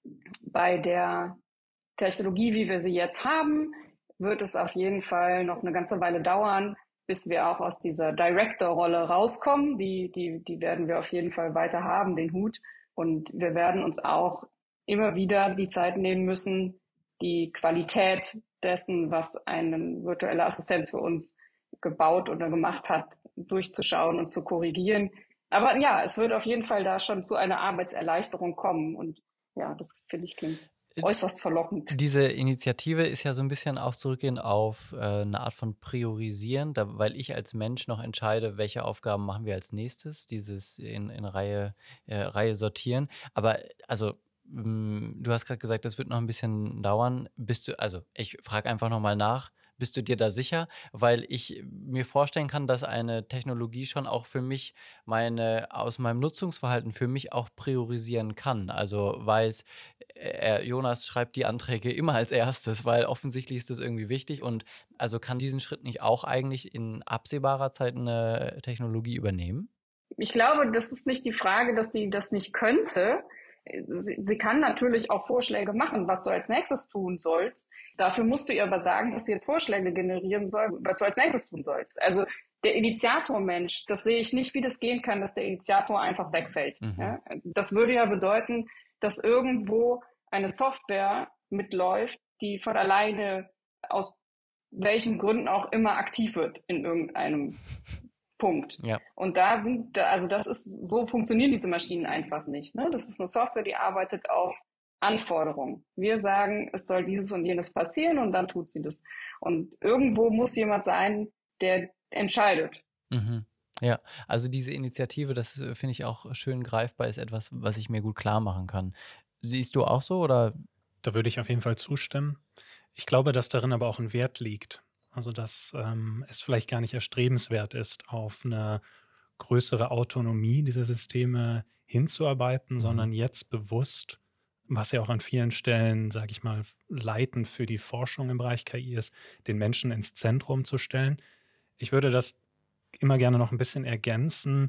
bei der Technologie, wie wir sie jetzt haben, wird es auf jeden Fall noch eine ganze Weile dauern, bis wir auch aus dieser Director-Rolle rauskommen. Die, die, die werden wir auf jeden Fall weiter haben, den Hut. Und wir werden uns auch immer wieder die Zeit nehmen müssen, die Qualität dessen, was eine virtuelle Assistenz für uns gebaut oder gemacht hat, durchzuschauen und zu korrigieren. Aber ja, es wird auf jeden Fall da schon zu einer Arbeitserleichterung kommen. Und ja, das finde ich klingt äußerst verlockend. Diese Initiative ist ja so ein bisschen auch zurückgehend auf äh, eine Art von Priorisieren, da, weil ich als Mensch noch entscheide, welche Aufgaben machen wir als nächstes, dieses in, in Reihe, äh, Reihe sortieren. Aber also mh, du hast gerade gesagt, das wird noch ein bisschen dauern. Bist du, also ich frage einfach nochmal nach, bist du dir da sicher? Weil ich mir vorstellen kann, dass eine Technologie schon auch für mich meine, aus meinem Nutzungsverhalten für mich auch priorisieren kann. Also weiß, er, Jonas schreibt die Anträge immer als erstes, weil offensichtlich ist das irgendwie wichtig und also kann diesen Schritt nicht auch eigentlich in absehbarer Zeit eine Technologie übernehmen? Ich glaube, das ist nicht die Frage, dass die das nicht könnte. Sie, sie kann natürlich auch Vorschläge machen, was du als nächstes tun sollst. Dafür musst du ihr aber sagen, dass sie jetzt Vorschläge generieren soll, was du als nächstes tun sollst. Also der Initiator-Mensch, das sehe ich nicht, wie das gehen kann, dass der Initiator einfach wegfällt. Mhm. Ja? Das würde ja bedeuten, dass irgendwo eine Software mitläuft, die von alleine aus welchen Gründen auch immer aktiv wird in irgendeinem Punkt. Ja. Und da sind, also das ist, so funktionieren diese Maschinen einfach nicht. Ne? Das ist eine Software, die arbeitet auf Anforderungen. Wir sagen, es soll dieses und jenes passieren und dann tut sie das. Und irgendwo muss jemand sein, der entscheidet. Mhm. Ja, also diese Initiative, das finde ich auch schön greifbar, ist etwas, was ich mir gut klar machen kann. Siehst du auch so oder? Da würde ich auf jeden Fall zustimmen. Ich glaube, dass darin aber auch ein Wert liegt. Also dass ähm, es vielleicht gar nicht erstrebenswert ist, auf eine größere Autonomie dieser Systeme hinzuarbeiten, mhm. sondern jetzt bewusst, was ja auch an vielen Stellen, sage ich mal, leitend für die Forschung im Bereich K I ist, den Menschen ins Zentrum zu stellen. Ich würde das immer gerne noch ein bisschen ergänzen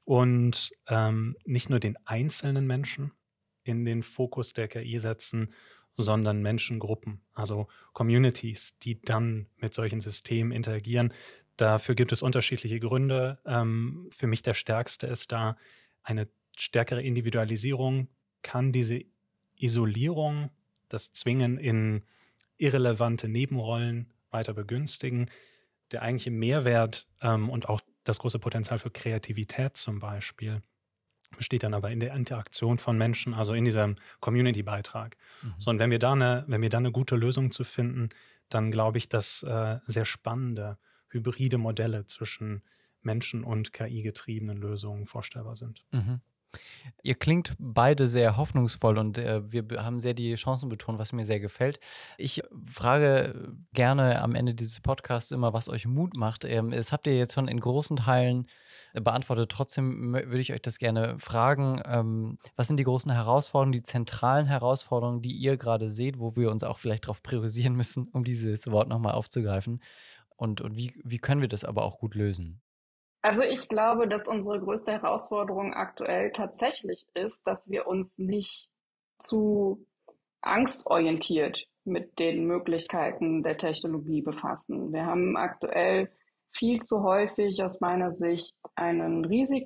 und ähm, nicht nur den einzelnen Menschen in den Fokus der K I setzen, sondern Menschengruppen, also Communities, die dann mit solchen Systemen interagieren. Dafür gibt es unterschiedliche Gründe. Ähm, für mich der stärkste ist da eine stärkere Individualisierung, kann diese Isolierung, das Zwingen in irrelevante Nebenrollen weiter begünstigen. Der eigentliche Mehrwert ähm, und auch das große Potenzial für Kreativität zum Beispiel besteht dann aber in der Interaktion von Menschen, also in diesem Community-Beitrag. Mhm. So, und wenn wir da eine, wenn wir da eine gute Lösung zu finden, dann glaube ich, dass äh, sehr spannende hybride Modelle zwischen Menschen- und K I-getriebenen Lösungen vorstellbar sind. Mhm. Ihr klingt beide sehr hoffnungsvoll und äh, wir haben sehr die Chancen betont, was mir sehr gefällt. Ich frage gerne am Ende dieses Podcasts immer, was euch Mut macht. Ähm, das habt ihr jetzt schon in großen Teilen beantwortet. Trotzdem würde ich euch das gerne fragen. Ähm, was sind die großen Herausforderungen, die zentralen Herausforderungen, die ihr gerade seht, wo wir uns auch vielleicht darauf priorisieren müssen, um dieses Wort nochmal aufzugreifen? Und, und wie, wie können wir das aber auch gut lösen? Also ich glaube, dass unsere größte Herausforderung aktuell tatsächlich ist, dass wir uns nicht zu angstorientiert mit den Möglichkeiten der Technologie befassen. Wir haben aktuell viel zu häufig aus meiner Sicht einen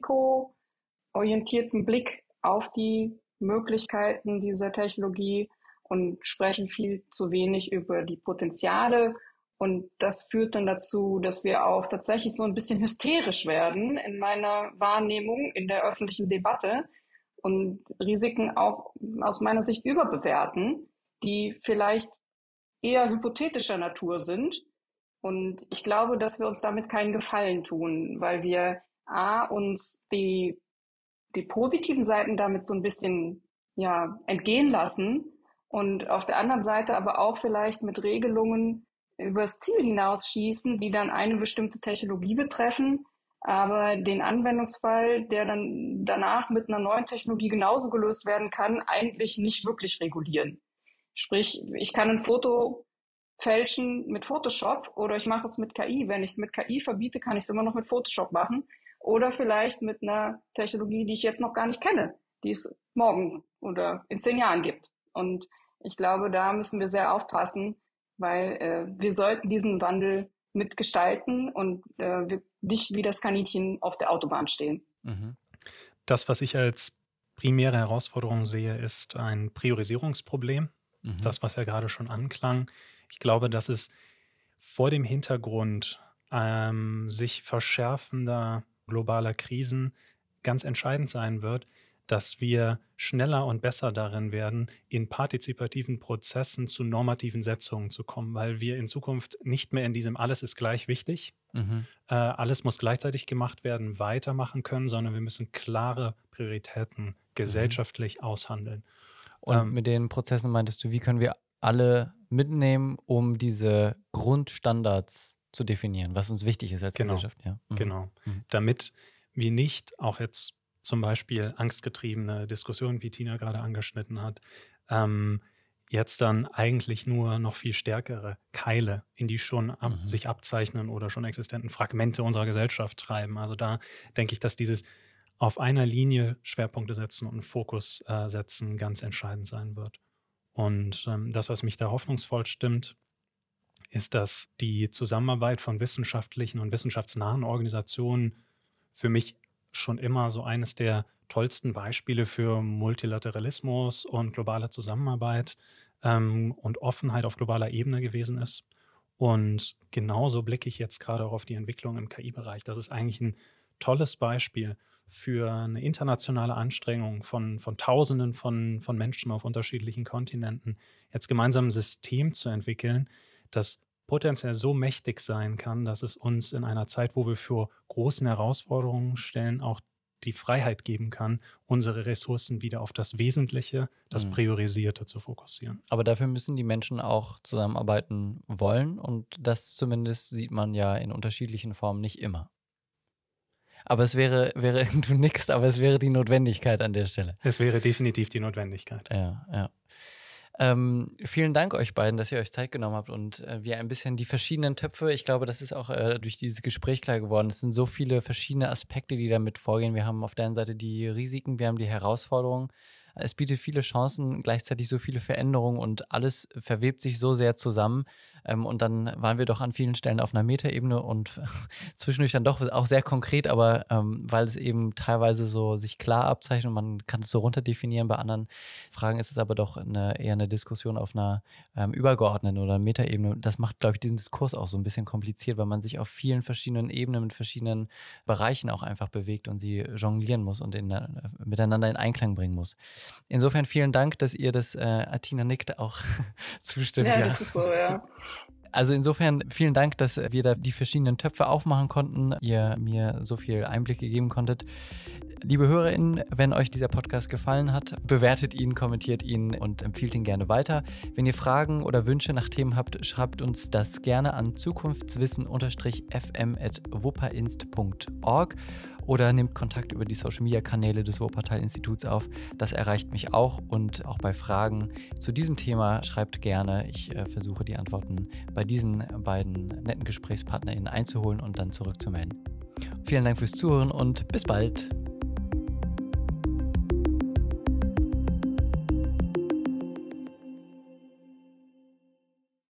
risikoorientierten Blick auf die Möglichkeiten dieser Technologie und sprechen viel zu wenig über die Potenziale. Und das führt dann dazu, dass wir auch tatsächlich so ein bisschen hysterisch werden in meiner Wahrnehmung, in der öffentlichen Debatte und Risiken auch aus meiner Sicht überbewerten, die vielleicht eher hypothetischer Natur sind. Und ich glaube, dass wir uns damit keinen Gefallen tun, weil wir a, uns die, die positiven Seiten damit so ein bisschen ja, entgehen lassen und auf der anderen Seite aber auch vielleicht mit Regelungen übers Ziel hinausschießen, die dann eine bestimmte Technologie betreffen, aber den Anwendungsfall, der dann danach mit einer neuen Technologie genauso gelöst werden kann, eigentlich nicht wirklich regulieren. Sprich, ich kann ein Foto fälschen mit Photoshop oder ich mache es mit K I. Wenn ich es mit K I verbiete, kann ich es immer noch mit Photoshop machen oder vielleicht mit einer Technologie, die ich jetzt noch gar nicht kenne, die es morgen oder in zehn Jahren gibt. Und ich glaube, da müssen wir sehr aufpassen, weil äh, wir sollten diesen Wandel mitgestalten und äh, wir nicht wie das Kaninchen auf der Autobahn stehen. Mhm. Das, was ich als primäre Herausforderung sehe, ist ein Priorisierungsproblem. Mhm. Das, was ja gerade schon anklang. Ich glaube, dass es vor dem Hintergrund ähm, sich verschärfender globaler Krisen ganz entscheidend sein wird, dass wir schneller und besser darin werden, in partizipativen Prozessen zu normativen Setzungen zu kommen, weil wir in Zukunft nicht mehr in diesem alles ist gleich wichtig, mhm. äh, alles muss gleichzeitig gemacht werden, weitermachen können, sondern wir müssen klare Prioritäten gesellschaftlich mhm. aushandeln. Und ähm, mit den Prozessen meintest du, wie können wir alle mitnehmen, um diese Grundstandards zu definieren, was uns wichtig ist als genau, Gesellschaft? Ja. Mhm. Genau, mhm. damit wir nicht auch jetzt zum Beispiel angstgetriebene Diskussionen, wie Tina gerade angeschnitten hat, ähm, jetzt dann eigentlich nur noch viel stärkere Keile in die schon ab, mhm. sich abzeichnen oder schon existenten Fragmente unserer Gesellschaft treiben. Also da denke ich, dass dieses auf einer Linie Schwerpunkte setzen und einen Fokus äh, setzen ganz entscheidend sein wird. Und ähm, das, was mich da hoffnungsvoll stimmt, ist, dass die Zusammenarbeit von wissenschaftlichen und wissenschaftsnahen Organisationen für mich schon immer so eines der tollsten Beispiele für Multilateralismus und globale Zusammenarbeit ähm, und Offenheit auf globaler Ebene gewesen ist. Und genauso blicke ich jetzt gerade auch auf die Entwicklung im K I-Bereich. Das ist eigentlich ein tolles Beispiel für eine internationale Anstrengung von, von Tausenden von, von Menschen auf unterschiedlichen Kontinenten, jetzt gemeinsam ein System zu entwickeln, das potenziell so mächtig sein kann, dass es uns in einer Zeit, wo wir vor großen Herausforderungen stellen, auch die Freiheit geben kann, unsere Ressourcen wieder auf das Wesentliche, das Priorisierte zu fokussieren. Aber dafür müssen die Menschen auch zusammenarbeiten wollen und das zumindest sieht man ja in unterschiedlichen Formen nicht immer. Aber es wäre, wäre, du nickst, aber es wäre die Notwendigkeit an der Stelle. Es wäre definitiv die Notwendigkeit. Ja, ja. Ähm, vielen Dank euch beiden, dass ihr euch Zeit genommen habt und äh, wir ein bisschen die verschiedenen Töpfe, ich glaube, das ist auch äh, durch dieses Gespräch klar geworden, es sind so viele verschiedene Aspekte, die damit vorgehen. Wir haben auf der einen Seite die Risiken, wir haben die Herausforderungen. Es bietet viele Chancen, gleichzeitig so viele Veränderungen und alles verwebt sich so sehr zusammen. Ähm, und dann waren wir doch an vielen Stellen auf einer Metaebene und zwischendurch dann doch auch sehr konkret, aber ähm, weil es eben teilweise so sich klar abzeichnet und man kann es so runterdefinieren. Bei anderen Fragen ist es aber doch eine, eher eine Diskussion auf einer ähm, übergeordneten oder Metaebene. Das macht, glaube ich, diesen Diskurs auch so ein bisschen kompliziert, weil man sich auf vielen verschiedenen Ebenen mit verschiedenen Bereichen auch einfach bewegt und sie jonglieren muss und in, äh, miteinander in Einklang bringen muss. Insofern vielen Dank, dass ihr das, äh, Athina nickt, auch zustimmt. Ja, ja, das ist so, ja. Also insofern vielen Dank, dass wir da die verschiedenen Töpfe aufmachen konnten, ihr mir so viel Einblick gegeben konntet. Liebe HörerInnen, wenn euch dieser Podcast gefallen hat, bewertet ihn, kommentiert ihn und empfiehlt ihn gerne weiter. Wenn ihr Fragen oder Wünsche nach Themen habt, schreibt uns das gerne an zukunftswissen f m at wuppainst punkt org oder nehmt Kontakt über die Social-Media-Kanäle des Wuppertal-Instituts auf. Das erreicht mich auch und auch bei Fragen zu diesem Thema schreibt gerne. Ich äh, versuche die Antworten bei diesen beiden netten GesprächspartnerInnen einzuholen und dann zurückzumelden. Vielen Dank fürs Zuhören und bis bald.